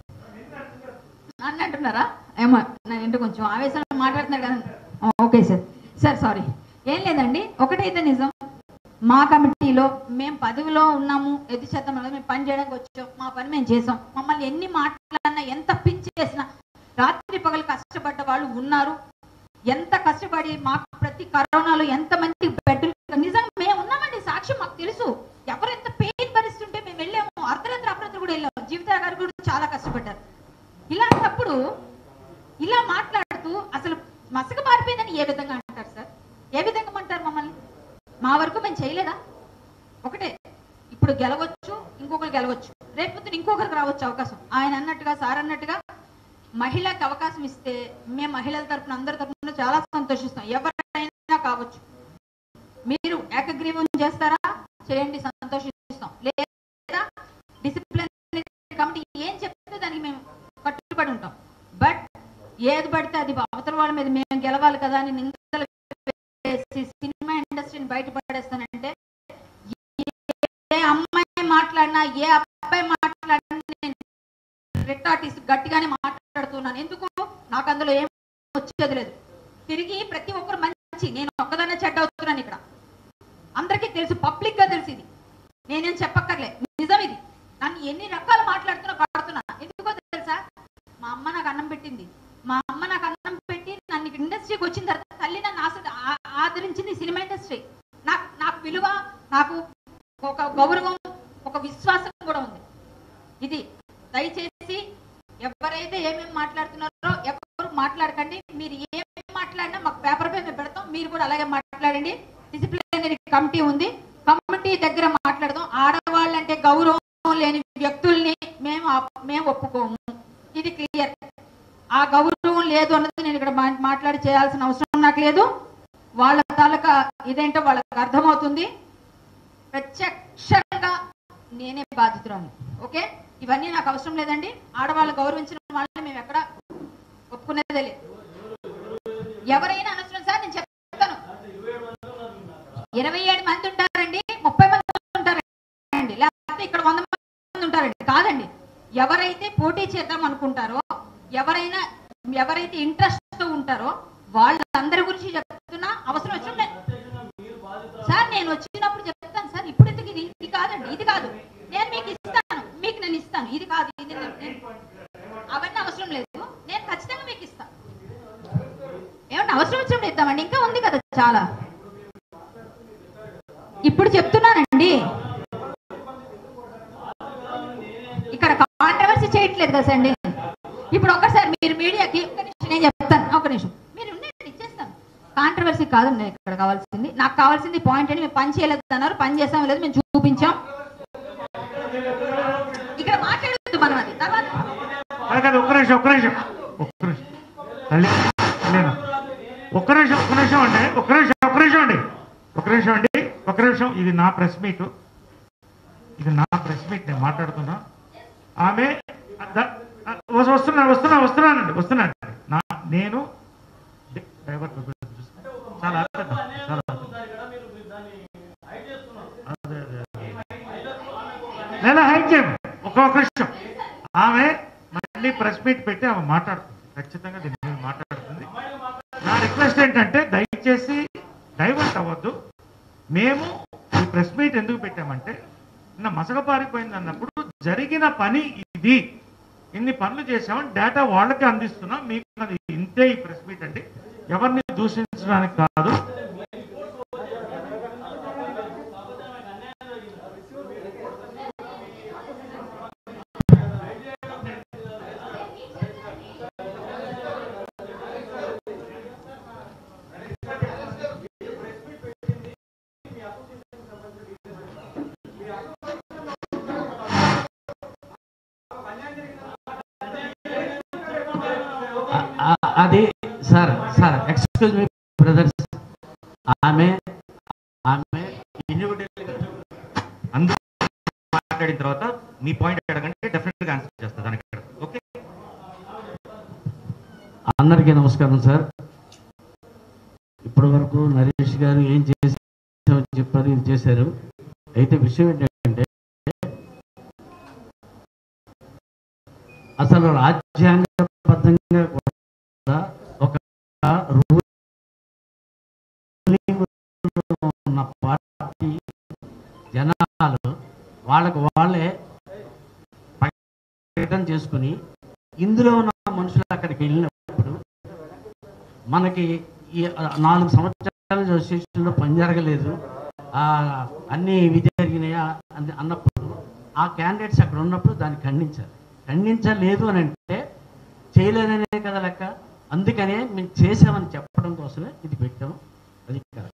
అని అంటున్నారా? ఏమో నేను ఇంటి కొంచెం ఆవేశంగా మాట్లాడుతున్నారు కదా. Okay sir sorry. ఏం లేదండి, ఒకటైతే నిజం, మా కమిటీలో మేము పదవిలో ఉన్నాము, ఎదు శాతం మేము పని చేయడానికి వచ్చాం, మా పని మేము చేసాం. మమ్మల్ని ఎన్ని మాట్లాడినా ఎంత పిచ్చి చేసినా రాత్రి పగలు కష్టపడ్డ వాళ్ళు ఉన్నారు. ఎంత కష్టపడి మాకు ప్రతి కరోనాలో ఎంతమంది బెడ్లు నిజంగా మేము ఉన్నామండి, సాక్ష్యం మాకు తెలుసు. ఎవరు ఎంత పెయిన్ భరిస్తుంటే మేము వెళ్ళాము, అర్ధరాత్రి కూడా వెళ్ళాము. జీవిత గారు కూడా చాలా కష్టపడ్డారు. ఇలాంటప్పుడు ఇలా మాట్లాడుతూ అసలు మసక మారిపోయిందని ఏ విధంగా అంటారు సార్? ఏ విధంగా అంటారు మమ్మల్ని? మా వరకు మేము చేయలేదా? ఒకటే, ఇప్పుడు గెలవచ్చు, ఇంకొకరు గెలవచ్చు, రేపు ఇంకొకరికి రావచ్చు అవకాశం. ఆయన అన్నట్టుగా, సార్ అన్నట్టుగా మహిళకి అవకాశం ఇస్తే మేము మహిళల తరఫున అందరి తరఫున చాలా సంతోషిస్తాం. ఎవరైనా కావచ్చు. మీరు ఏకగ్రీవం చేస్తారా? చేయండి, సంతోషిస్తాం. లేదా డిసిప్లిన్ కమిటీ ఏం చెప్తే దానికి మేము కట్టుబడి ఉంటాం. బట్ ఏది పడితే అది అవతల వాళ్ళ మీద మేము గెలవాలి కదా అని నిందలు వేసి సినిమా ఇండస్ట్రీని బయటపడేస్తానంటే, ఏ అమ్మాయి మాట్లాడినా ఏ అబ్బాయి మాట్లాడినా నేను రిటార్టీస్ గట్టిగానే మాట్లాడుతున్నాను. ఎందుకు? నాకు అందులో ఏం వచ్చేది లేదు. తిరిగి ప్రతి ఒక్కరు మంచి, నేను ఒక్కదాన్నే చెడ్డ అవుతున్నాను. ఇక్కడ అందరికీ తెలుసు, పబ్లిక్ గా తెలుసు. ఇది నేనేం చెప్పక్కర్లే, నిజం ఇది. నన్ను ఎన్ని రకాలు పడుతున్నా. ఎందుకో తెలుసా? మా అమ్మ నాకు అన్నం పెట్టింది. మా అమ్మ నాకు అన్నం పెట్టి నన్ను ఇండస్ట్రీకి వచ్చిన తర్వాత తల్లి నన్ను ఆదరించింది సినిమా ఇండస్ట్రీ. నాకు విలువ, నాకు ఒక గౌరవం, ఒక విశ్వాసం కూడా ఉంది. ఇది దయచేసి ఎవరైతే ఏమేమి మాట్లాడుతున్నారో ఎవరు మాట్లాడకండి. మీరు ఏమేమి మాట్లాడినా మాకు పేపర్ పై మేము పెడతాం, మీరు కూడా అలాగే మాట్లాడండి. డిసిప్లినరీ కమిటీ ఉంది, కమిటీ దగ్గర మాట్లాడదాం. ఆడవాళ్ళంటే గౌరవం లేని వ్యక్తుల్ని మేము ఒప్పుకోము. ఇది క్లియర్. ఆ గౌరవం లేదు అన్నది నేను ఇక్కడ మాట్లాడి చేయాల్సిన అవసరం నాకు లేదు. వాళ్ళ తాలూకా ఇదేంటో వాళ్ళకి అర్థమవుతుంది. ప్రత్యక్షంగా నేనే బాధితురాను. ఓకే, ఇవన్నీ నాకు అవసరం లేదండి. ఆడవాళ్ళు గౌరవించిన వాళ్ళని మేము ఎక్కడ ఒప్పుకునేదే లేదు. ఎవరైనా అనవసరం సార్, నేను చెప్తాను. 27 మంది ఉంటారండి, 30 మంది ఉంటారండి, లేకపోతే ఇక్కడ 100 మంది ఉంటారండి. కాదండి, ఎవరైతే పోటీ చేద్దాం అనుకుంటారో, ఎవరైతే ఇంట్రెస్ట్ తో ఉంటారో వాళ్ళందరి గురించి చెప్తున్నా. అవసరం వచ్చిన సార్ నేను వచ్చినప్పుడు చెప్తాను సార్. ఇప్పుడు ఇది కాదండి, ఇది కాదు, నేను మీకు ఇస్తాను, మీకు నేను ఇస్తాను, ఇది కాదు, ఇది అవన్నీ అవసరం లేదు. నేను ఖచ్చితంగా మీకు ఇస్తాను. ఏమన్నా అవసరం వచ్చినప్పుడు ఇద్దామండి. ఇంకా ఉంది కదా చాలా. ఇప్పుడు చెప్తున్నానండి, ఇక్కడ కాంట్రవర్సీ చేయట్లేదు కదా అండి. ఇప్పుడు ఒకసారి మీరు మీడియాకి నేను చెప్తాను, ఒక నిమిషం మీరు ఇచ్చేస్తాను. కాంట్రవర్సీ కాదండి ఇక్కడ కావాల్సింది. నాకు కావాల్సింది పాయింట్ అని, మేము పని చేయలేదు అన్నారు, పని చేసాం లేదు, మేము చూపించాం. ఇక్కడ మాట్లాడద్దు మనం. అది తర్వాత ఒక్క నిమిషం ఇది నా ప్రెస్ మీట్, నేను మాట్లాడుతున్నా. ఆమె వస్తున్నానండి. నేను చాలా హైట్ చేయము. ఒక్క నిమిషం. ఆమె మళ్ళీ ప్రెస్ మీట్ పెట్టి ఆమె మాట్లాడుతుంది. ఖచ్చితంగా దీన్ని నేను మాట్లాడుతుంది. నా రిక్వెస్ట్ ఏంటంటే దయచేసి డైవర్ట్ అవ్వద్దు. మేము ఈ ప్రెస్ మీట్ ఎందుకు పెట్టామంటే నిన్న మసకపారిపోయింది అన్నప్పుడు జరిగిన పని ఇది, ఇన్ని పనులు చేసామని డేటా వాళ్ళకి అందిస్తున్నాం. మీకు అది ఇంతే ఈ ప్రెస్ మీట్ అండి, ఎవరిని దూషించడానికి కాదు. అది సార్ ఎక్స్క్యూజ్ మీ బ్రదర్స్, ఆమె అందరూ మాట్లాడిన తర్వాత మీ పాయింట్ అడగంటే డెఫినెట్గా ఆన్సర్ చేస్తా దానికి. ఓకే, అందరికీ నమస్కారం సార్. ఇప్పటి వరకు నరేష్ గారు ఏం చేశామని చెప్పారు, ఇది చేశారు. అయితే విషయం ఏంటంటే అసలు రాజ్యాంగబద్ధంగా కూడా ఒక ఉన్న పార్టీ జనాలు వాళ్ళే ప్రకటన చేసుకుని ఇందులో ఉన్న మనుషులు అక్కడికి వెళ్ళినప్పుడు మనకి ఈ 4 సంవత్సరాల అసోసియేషన్లో పని జరగలేదు, అన్ని ఇవి జరిగినాయా అన్నప్పుడు ఆ క్యాండిడేట్స్ అక్కడ ఉన్నప్పుడు దాన్ని ఖండించలేదు అని అంటే చేయలేదనే కదా లెక్క. అందుకనే మేము చేసామని చెప్పడం కోసమే ఇది పెట్టాము. అది కరెక్ట్.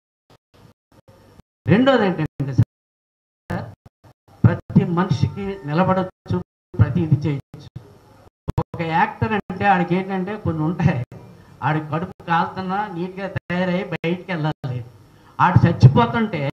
రెండోది ఏంటంటే సార్, ప్రతి మనిషికి నిలబడచ్చు, ప్రతి ఇది చేయొచ్చు. ఒక యాక్టర్ అంటే ఆడికి ఏంటంటే కొన్ని ఉంటాయి, ఆడి కడుపు కాలుతున్నా నీట్గా తయారయ్యి బయటికి వెళ్ళాలి. వాడు చచ్చిపోతుంటే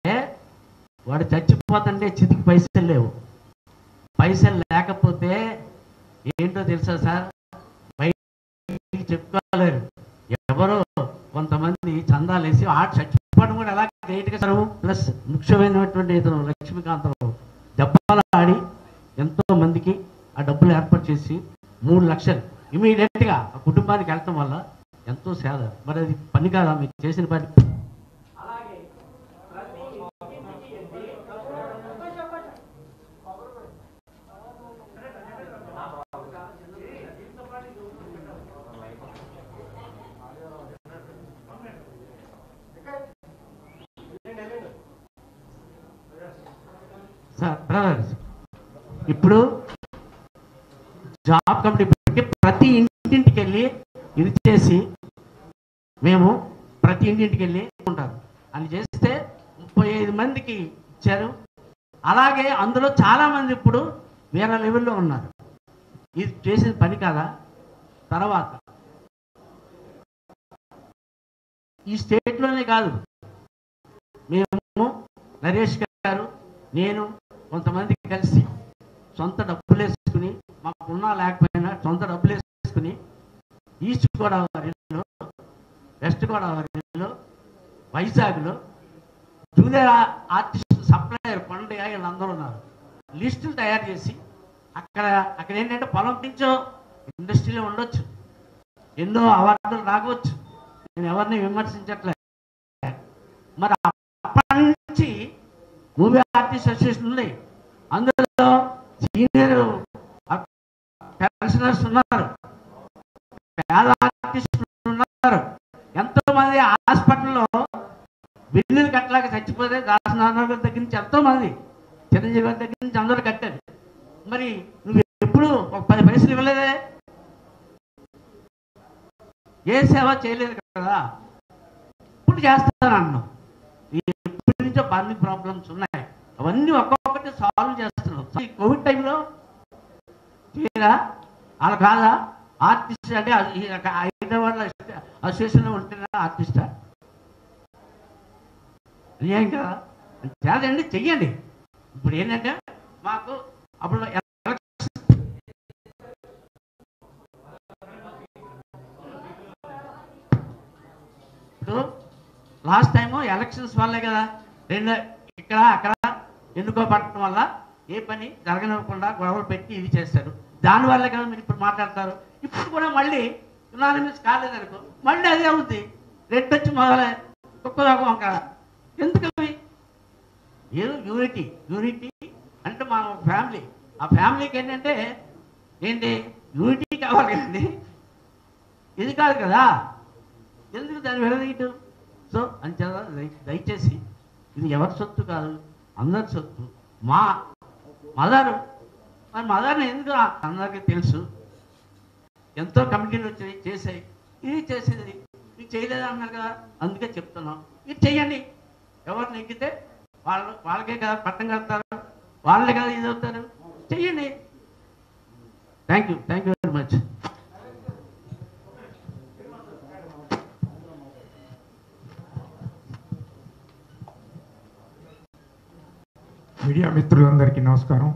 చితికి పైసలు లేవు. పైసలు లేకపోతే ఏంటో తెలుసా సార్, బయటికి చెప్పుకోలేరు. ఎవరో కొంతమంది చందాలు వేసి ఆడు చచ్చిపోవడం కూడా ఎలా గ్రేట్గా సరువు. ప్లస్ ముఖ్యమైనటువంటి ఇతను లక్ష్మీకాంతరావు దెబ్బలు ఆడి ఎంతో మందికి ఆ డబ్బులు ఏర్పాటు చేసి 3 లక్షలు ఇమీడియట్గా ఆ కుటుంబానికి వెళ్ళటం వల్ల ఎంతో సేద. మరి అది పని కాదా మీకు చేసిన పని? సార్ బ్రదర్స్, ఇప్పుడు జాబ్ కమిటీ పెట్టి ప్రతి ఇంటింటికి వెళ్ళి ఇది చేసి మేము ప్రతి ఇంటింటికి వెళ్ళి ఉంటారు అని చేస్తే 35 మందికి ఇచ్చారు. అలాగే అందులో చాలామంది ఇప్పుడు వేరే లెవెల్లో ఉన్నారు. ఇది చేసిన పని కాదా? తర్వాత ఈ స్టేట్లోనే కాదు, మేము నరేష్ గారు నేను కొంతమందికి కలిసి సొంత డబ్బులు వేసుకుని, మాకున్నా లేకపోయినా సొంత డబ్బులు వేసుకుని ఈస్ట్ గోదావరిలో, వెస్ట్ గోదావరిలో, వైజాగ్లో జూనియర్ ఆర్టిస్ట్ సప్లయర్ కొండయ్య వీళ్ళందరూ ఉన్నారు. లిస్టులు తయారు చేసి అక్కడ ఏంటంటే పొలం నుంచో ఇండస్ట్రీలో ఉండొచ్చు, ఎన్నో అవార్డులు రావచ్చు, నేను ఎవరిని విమర్శించట్లేదు. మరి అప్పటి నుంచి మూవీ ఆర్టిస్ట్ అసోసియేషన్ ఉంది, అందులో సీనియర్ పెన్షనర్స్ ఉన్నారు, పేద ఆర్టిస్టులు ఉన్నారు. ఎంతో మంది హాస్పిటల్లో బిల్లులు కట్టలేక చచ్చిపోతే దాసనారాయణ గారి దగ్గర నుంచి ఎంతో మంది, చిరంజీవి గారి దగ్గర నుంచి అందరూ కట్టారు. మరి నువ్వు ఎప్పుడు ఒక 10 పైసలు ఇవ్వలేదే, ఏ సేవ చేయలేదు కదా. ఇప్పుడు చేస్తానన్నావు. ఎప్పటి నుంచో బర్నింగ్ ప్రాబ్లమ్స్ ఉన్నాయి, అవన్నీ ఒక్కొక్కటి సాల్వ్ చేస్తున్నావు. ఈ కోవిడ్ టైంలో తీరా అలా కాదా ఆర్టిస్ట్ అంటే హైదరాబాద్లో అసోసియేషన్లో ఉంటున్నా ఆర్టిస్టా? అన్యాయం కదా. చేదండి, చెయ్యండి. ఇప్పుడు ఏంటంటే మాకు అప్పుడు లాస్ట్ టైము ఎలక్షన్స్ వల్లే కదా ఇక్కడ అక్కడ ఎన్నుకోబడటం వల్ల ఏ పని జరగనివ్వకుండా గొడవలు పెట్టి ఇది చేస్తారు. దానివల్లే కదా మీరు ఇప్పుడు మాట్లాడతారు. ఇప్పుడు కూడా మళ్ళీ యునానిమస్ కాలేదనుకో మళ్ళీ అదే అవుద్ది. రెడ్ వచ్చి మొదలై కుక్కదాకా వంక. ఎందుకు అవి? ఏదో యూనిటీ అంటే మన ఫ్యామిలీ. ఆ ఫ్యామిలీకి ఏంటంటే ఏంటి యూనిటీ కావాలి కదండి, ఇది కాదు కదా. ఎందుకు దాన్ని విడదీయటం? సో అంచేత దయచేసి ఇది ఎవరి సొత్తు కాదు, అందరి సొత్తు. మా మదరు, మరి మదర్ని ఎందుకు అందరికీ తెలుసు, ఎంతో కమిటీలు వచ్చాయి చేసాయి, ఇది చేసేది ఇది చేయలేదు అన్నారు కదా, అందుకే చెప్తున్నాం ఇది చెయ్యండి. ఎవరు నెగ్గితే వాళ్ళకే కదా పట్టం కడతారు, వాళ్ళే కదా ఇది అవుతారు, చెయ్యండి. Thank you very much. Media మిత్రులందరికీ నమస్కారం.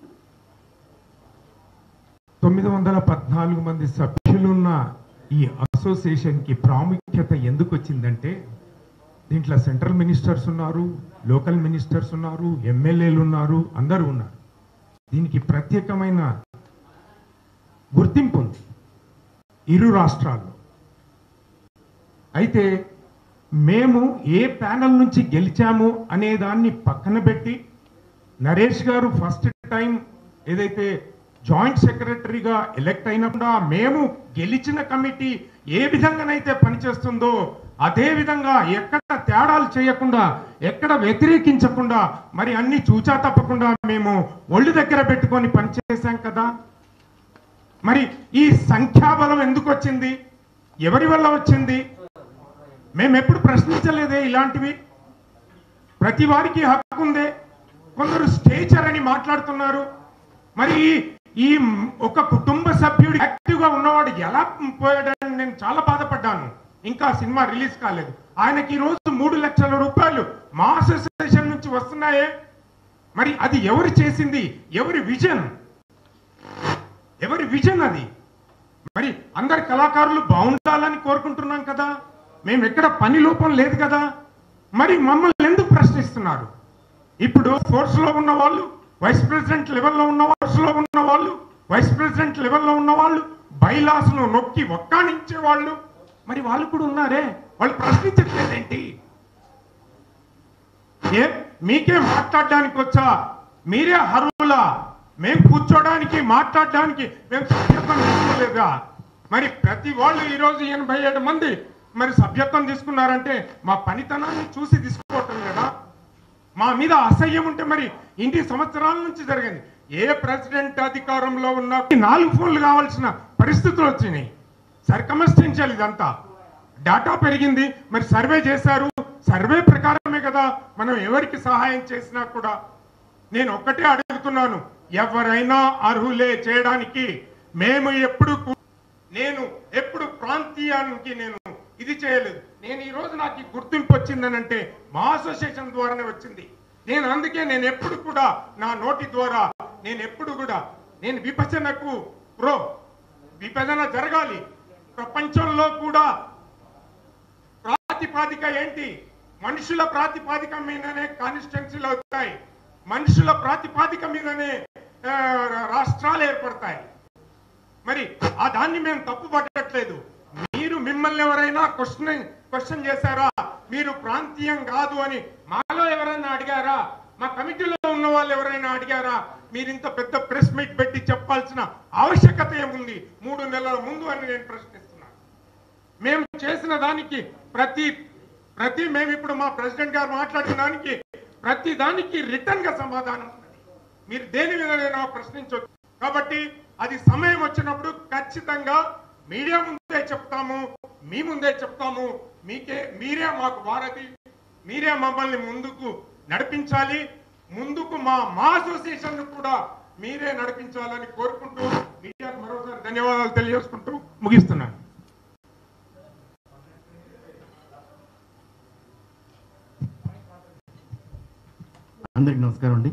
914 మంది సభ్యులున్న ఈ అసోసియేషన్కి ప్రాముఖ్యత ఎందుకు వచ్చిందంటే, దీంట్లో సెంట్రల్ మినిస్టర్స్ ఉన్నారు, లోకల్ మినిస్టర్స్ ఉన్నారు, ఎమ్మెల్యేలు ఉన్నారు, అందరూ ఉన్నారు. దీనికి ప్రత్యేకమైన గుర్తింపు ఉంది ఇరు రాష్ట్రాల్లో. అయితే మేము ఏ ప్యానల్ నుంచి గెలిచాము అనే దాన్ని పక్కన పెట్టి, నరేష్ గారు ఫస్ట్ టైం ఏదైతే జాయింట్ సెక్రటరీగా ఎలక్ట్ అయినప్పుడు మేము గెలిచిన కమిటీ ఏ విధంగానైతే పనిచేస్తుందో అదే విధంగా ఎక్కడ తేడాలు చేయకుండా, ఎక్కడ వ్యతిరేకించకుండా, మరి అన్ని చూచా తప్పకుండా మేము ఒళ్ళు దగ్గర పెట్టుకొని పనిచేసాం కదా. మరి ఈ సంఖ్యాబలం ఎందుకు వచ్చింది, ఎవరి వల్ల వచ్చింది? మేము ఎప్పుడు ప్రశ్నించలేదే ఇలాంటివి. ప్రతి వారికి హక్కు ఉందే. కొందరు స్టేచర్ అని మాట్లాడుతున్నారు. మరి ఈ ఒక కుటుంబ సభ్యుడు యాక్టివ్గా ఉన్నవాడు ఎలా పోయాడని నేను చాలా బాధపడ్డాను. ఇంకా సినిమా రిలీజ్ కాలేదు. ఆయనకి ఈరోజు 3 లక్షల రూపాయలు మా అసోసియేషన్ నుంచి వస్తున్నాయే. మరి అది ఎవరు చేసింది? ఎవరి విజన్ అది? మరి అందరి కళాకారులు బాగుండాలని కోరుకుంటున్నాం కదా. మేము ఎక్కడ పని లోపం లేదు కదా. మరి మమ్మల్ని ఎందుకు ప్రశ్నిస్తున్నారు? ఇప్పుడు ఫోర్స్లో ఉన్న వాళ్ళు, వైస్ ప్రెసిడెంట్ లెవెల్లో ఉన్న వాళ్ళు, బైలాస్ను నొక్కి ఒక్కానించే వాళ్ళు, మరి వాళ్ళు కూడా ఉన్నారే. వాళ్ళు ప్రశ్నించట్లేదేంటి? మీకే మాట్లాడడానికి వచ్చా? మీరే హరువులా? మేము కూర్చోడానికి మాట్లాడడానికి మేము సభ్యత్వం తీసుకోలేదా? మరి ప్రతి వాళ్ళు ఈరోజు 87 మంది మరి సభ్యత్వం తీసుకున్నారంటే మా పనితనాన్ని చూసి తీసుకోవటం లేదా? మా మీద అసహ్యం ఉంటే మరి ఇన్ని సంవత్సరాల నుంచి జరిగింది. ఏ ప్రెసిడెంట్ అధికారంలో ఉన్న 4 ఫోన్లు కావాల్సిన పరిస్థితులు వచ్చినాయి. సర్కమస్టెన్షియల్ ఇదంతా. డేటా పెరిగింది, మరి సర్వే చేశారు. సర్వే ప్రకారమే కదా మనం ఎవరికి సహాయం చేసినా కూడా. నేను ఒక్కటే అడుగుతున్నాను, ఎవరైనా అర్హులే చేయడానికి. నేను ఎప్పుడు ప్రాంతీయానికి నేను ఇది చేయలేదు. నేను ఈ రోజు నాకు గుర్తింపు వచ్చిందనంటే మా అసోసియేషన్ ద్వారానే వచ్చింది. అందుకే నేను ఎప్పుడు కూడా నా నోటి ద్వారా నేను విభజనకు విభజన జరగాలి. ప్రపంచంలో కూడా ప్రాతిపాదిక ఏంటి? మనుషుల ప్రాతిపాదిక మీదనే కాన్స్టిట్యున్సీలు అవుతాయి. మనుషుల ప్రాతిపాదిక మీదనే రాష్ట్రాలు ఏర్పడతాయి. మరి ఆ దాన్ని మేము తప్పు పట్టట్లేదు. మిమ్మల్ని ఎవరైనా క్వశ్చన్ చేశారా? మీరు ప్రాంతీయం కాదు అని మాలో ఎవరైనా అడిగారా? మా కమిటీలో ఉన్న వాళ్ళు ఎవరైనా అడిగారా? మీరు ఇంత పెద్ద ప్రెస్ మీట్ పెట్టి చెప్పాల్సిన ఆవశ్యకత ఏముంది 3 నెలల ముందు అని నేను ప్రశ్నిస్తున్నాను. మేము చేసిన దానికి ప్రతి మేము ఇప్పుడు మా ప్రెసిడెంట్ గారు మాట్లాడిన దానికి ప్రతి దానికి రిటర్న్ గా సమాధానం ఉన్నది. మీరు దేని మీద ప్రశ్నించవచ్చు. కాబట్టి అది సమయం వచ్చినప్పుడు ఖచ్చితంగా మీడియా ముందే చెప్తాము, మీ ముందే చెప్తాము. మీరే మాకు వారధి, మీరే మమ్మల్ని ముందుకు నడిపించాలి. ముందుకు మా అసోసియేషన్ కూడా మీరే నడిపించాలని కోరుకుంటూ మీడియాకు మరోసారి ధన్యవాదాలు తెలియజేసుకుంటూ ముగిస్తున్నాను. అందరికి నమస్కారం అండి.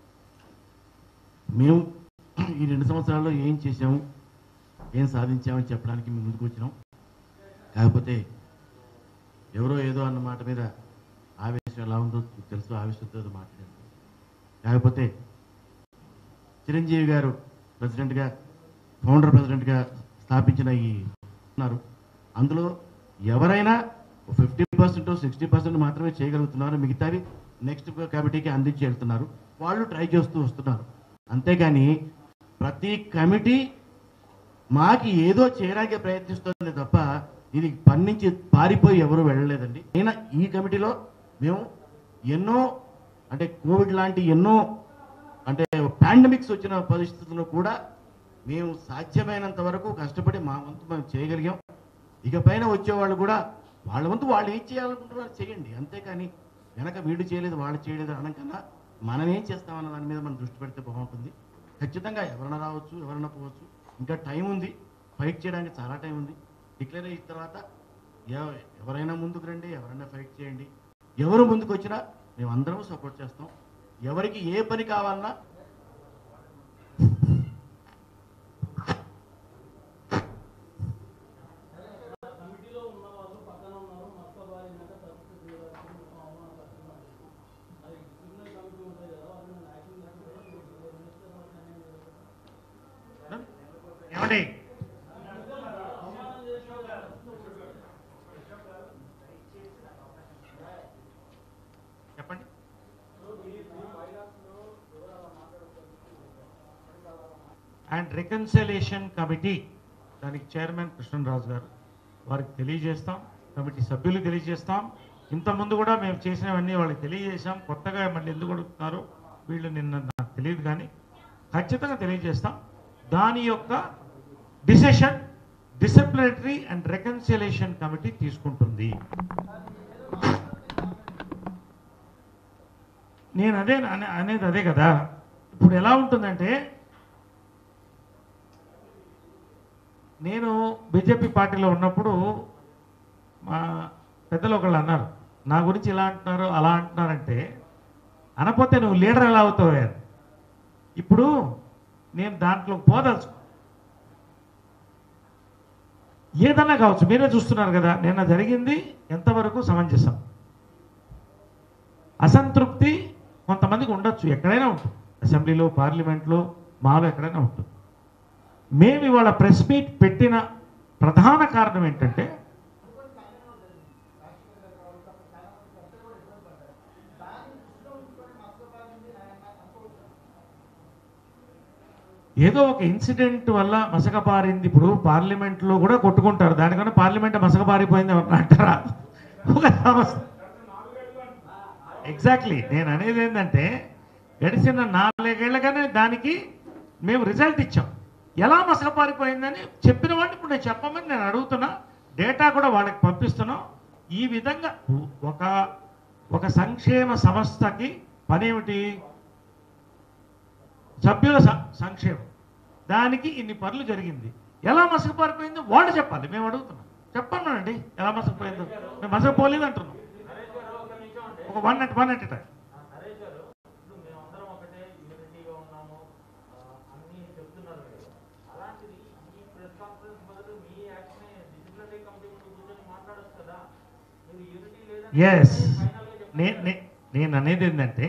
మేము ఈ 2 సంవత్సరాల్లో ఏం చేసాము, ఏం సాధించామని చెప్పడానికి మేము ముందుకు వచ్చినాం. కాకపోతే ఎవరో ఏదో అన్న మాట మీద ఆవేశం ఎలా ఉందో తెలుసు, ఆవేశంతో మాట్లాడారు. కాకపోతే చిరంజీవి గారు ఫౌండర్ ప్రెసిడెంట్గా స్థాపించిన ఈ చేస్తున్నారు. అందులో ఎవరైనా 50% 60% మాత్రమే చేయగలుగుతున్నారు. మిగతావి నెక్స్ట్ కమిటీకి అందించి వెళ్తున్నారు. వాళ్ళు ట్రై చేస్తూ వస్తున్నారు. అంతేగాని ప్రతి కమిటీ మాకి ఏదో చేయడానికి ప్రయత్నిస్తుంది తప్ప ఇది పని నుంచి పారిపోయి ఎవరు వెళ్ళలేదండి. అయినా ఈ కమిటీలో మేము ఎన్నో అంటే కోవిడ్ లాంటి ఎన్నో అంటే పాండమిక్స్ వచ్చిన పరిస్థితుల్లో కూడా మేము సాధ్యమైనంత వరకు కష్టపడి మా వంతు మేము చేయగలిగాం. ఇకపైన వచ్చేవాళ్ళు కూడా వాళ్ళ వంతు వాళ్ళు ఏం చేయాలనుకుంటున్నారు చేయండి. అంతేకాని వెనక వీడు చేయలేదు వాళ్ళు చేయలేదు అనకన్నా మనం ఏం చేస్తామన్న దాని మీద మనం దృష్టి పెడితే బాగుంటుంది. ఖచ్చితంగా ఎవరైనా రావచ్చు, ఎవరైనా పోవచ్చు. ఇంకా టైం ఉంది, ఫైట్ చేయడానికి చాలా టైం ఉంది. డిక్లేర్ అయిన తర్వాత ఎవరైనా ముందుకు రండి, ఎవరైనా ఫైట్ చేయండి. ఎవరు ముందుకు వచ్చినా మేము అందరం సపోర్ట్ చేస్తాం. ఎవరికి ఏ పని కావాలన్నా ఏమండి చెప్పండి. అండ్ రికన్సిలియేషన్ కమిటీ దానికి చైర్మన్ కృష్ణరాజు గారు, వారికి తెలియజేస్తాం, కమిటీ సభ్యులు తెలియజేస్తాం. ఇంతకుముందు కూడా మేము చేసినవన్నీ వాళ్ళకి తెలియజేసాం. కొత్తగా మళ్ళీ ఎందుకు అడుగుతున్నారు వీళ్ళు నిన్న నాకు తెలియదు, కానీ ఖచ్చితంగా తెలియజేస్తాం. దాని యొక్క decision disciplinary and reconciliation committee తీసుకుంటుంది. నేను అనేది అదే కదా. ఇప్పుడు ఎలా ఉంటుందంటే, నేను బీజేపీ పార్టీలో ఉన్నప్పుడు మా పెద్దలు ఒకళ్ళు అన్నారు, నా గురించి ఇలా అంటున్నారు అలా అంటున్నారంటే, అనపోతే నువ్వు లీడర్ ఎలా అవుతావు. ఇప్పుడు నేను దాంట్లో పోదలుచు ఏదన్నా కావచ్చు, మీరే చూస్తున్నారు కదా నిన్న జరిగింది ఎంతవరకు సమంజసం. అసంతృప్తి కొంతమందికి ఉండొచ్చు, ఎక్కడైనా ఉంటుంది, అసెంబ్లీలో, పార్లమెంట్లో, మాలో ఎక్కడైనా ఉంటుంది. మేము ఇవాళ ప్రెస్ మీట్ పెట్టిన ప్రధాన కారణం ఏంటంటే, ఏదో ఒక ఇన్సిడెంట్ వల్ల మసకబారింది. ఇప్పుడు పార్లమెంట్లో కూడా కొట్టుకుంటారు, దానికన్నా పార్లమెంట్ మసకబారిపోయింది అంటారా ఒక సమస్య. ఎగ్జాక్ట్లీ నేను అనేది ఏంటంటే, గడిచిన 4 ఏళ్ళగానే దానికి మేము రిజల్ట్ ఇచ్చాం. ఎలా మసకపారిపోయిందని చెప్పిన వాడిని ఇప్పుడు నేను చెప్పమని నేను అడుగుతున్నా. డేటా కూడా వాళ్ళకి పంపిస్తున్నాం. ఈ విధంగా ఒక సంక్షేమ సంస్థకి పనేమిటి? సభ్యుల సంక్షేమం. దానికి ఇన్ని పనులు జరిగింది. ఎలా మసకపారిపోయిందో వాళ్ళు చెప్పాలి. మేము అడుగుతున్నాం, చెప్పన్నానండి ఎలా మసకపోయిందో. మేము మసకపోలేదు అంటున్నాం. ఒక వన్ అట్ టైం. ఎస్, నేను అనేది ఏంటంటే,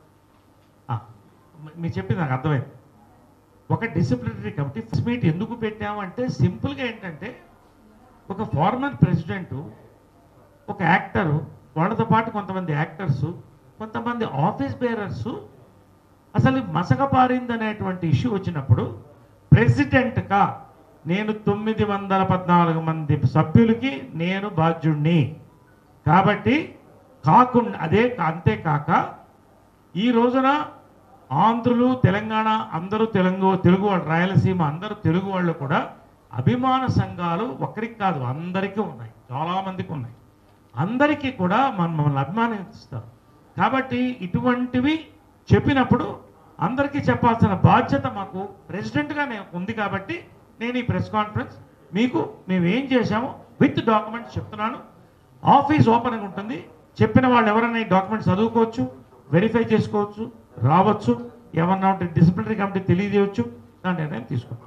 మీరు చెప్పింది నాకు అర్థమైంది. ఒక డిసిప్లినరీ కమిటీ మీట్ ఎందుకు పెట్టామంటే, సింపుల్గా ఏంటంటే, ఒక ఫార్మర్ ప్రెసిడెంటు, ఒక యాక్టరు, వాళ్ళతో పాటు కొంతమంది యాక్టర్సు, కొంతమంది ఆఫీస్ బేరర్సు, అసలు మసకపారింది అనేటువంటి ఇష్యూ వచ్చినప్పుడు ప్రెసిడెంట్గా నేను 914 మంది సభ్యులకి నేను బాధ్యుణ్ణి. కాబట్టి కాకుండా అంతేకాక ఈ రోజున ఆంధ్రులు, తెలంగాణ అందరూ తెలుగు వాళ్ళు, రాయలసీమ అందరూ తెలుగు వాళ్ళు కూడా అభిమాన సంఘాలు ఒకరికి కాదు అందరికీ ఉన్నాయి, చాలామందికి ఉన్నాయి. అందరికీ కూడా మమ్మల్ని అభిమానిస్తారు. కాబట్టి ఇటువంటివి చెప్పినప్పుడు అందరికీ చెప్పాల్సిన బాధ్యత మాకు ప్రెసిడెంట్గా ఉంది. కాబట్టి నేను ఈ ప్రెస్ కాన్ఫరెన్స్ మేము ఏం చేశామో విత్ డాక్యుమెంట్స్ చెప్తున్నాను. ఆఫీస్ ఓపెన్గా ఉంటుంది. చెప్పిన వాళ్ళు ఎవరైనా ఈ డాక్యుమెంట్స్ చదువుకోవచ్చు, వెరిఫై చేసుకోవచ్చు, రావచ్చు. ఏమన్నా ఉంటే డిసిప్లినరీ కమిటీ తెలియజేయవచ్చు. దాని నిర్ణయం తీసుకుంటాం.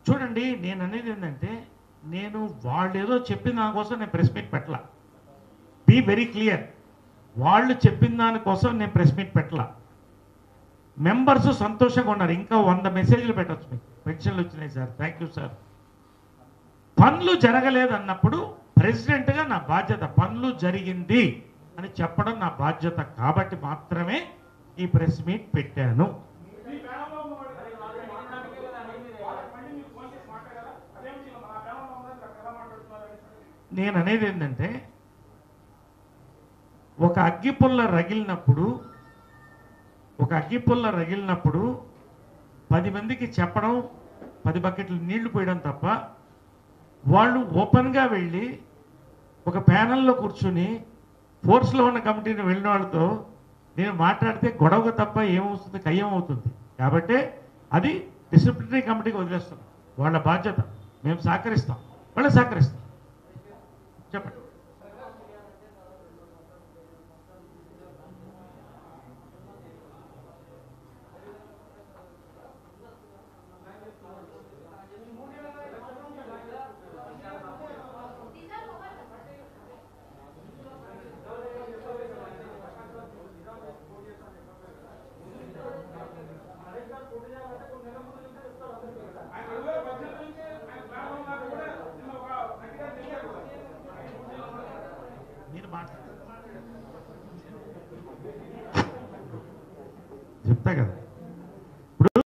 చూడండి, నేను అనేది ఏంటంటే, నేను వాళ్ళు ఏదో చెప్పిన దానికోసం నేను ప్రెస్ మీట్ పెట్టలా. బీ వెరీ క్లియర్, వాళ్ళు చెప్పిన దానికోసం నేను ప్రెస్ మీట్ పెట్టలా. మెంబర్స్ సంతోషంగా ఉన్నారు. ఇంకా 100 మెసేజ్లు పెట్టచ్చు మీకు. పెన్షన్లు వచ్చినాయి సార్, థ్యాంక్ యూ సార్. పనులు జరగలేదు అన్నప్పుడు ప్రెసిడెంట్గా నా బాధ్యత, పనులు జరిగింది అని చెప్పడం నా బాధ్యత. కాబట్టి మాత్రమే ఈ ప్రెస్ మీట్ పెట్టాను. నేను అనేది ఏంటంటే, ఒక అగ్గిపుల్ల రగిలినప్పుడు 10 మందికి చెప్పడం, 10 బకెట్లు నీళ్లు పోయడం తప్ప, వాళ్ళు ఓపెన్గా వెళ్ళి ఒక ప్యానల్లో కూర్చుని ఫోర్స్లో ఉన్న కమిటీని వెళ్ళిన వాళ్ళతో నేను మాట్లాడితే గొడవ తప్ప ఏమవుతుంది, కయ్యం అవుతుంది. కాబట్టి అది డిసిప్లినరీ కమిటీకి వదిలేస్తాం. వాళ్ళ బాధ్యత. మేము సహకరిస్తాం, వాళ్ళు సహకరిస్తాం. చెప్పండి. చెప్తా కదా.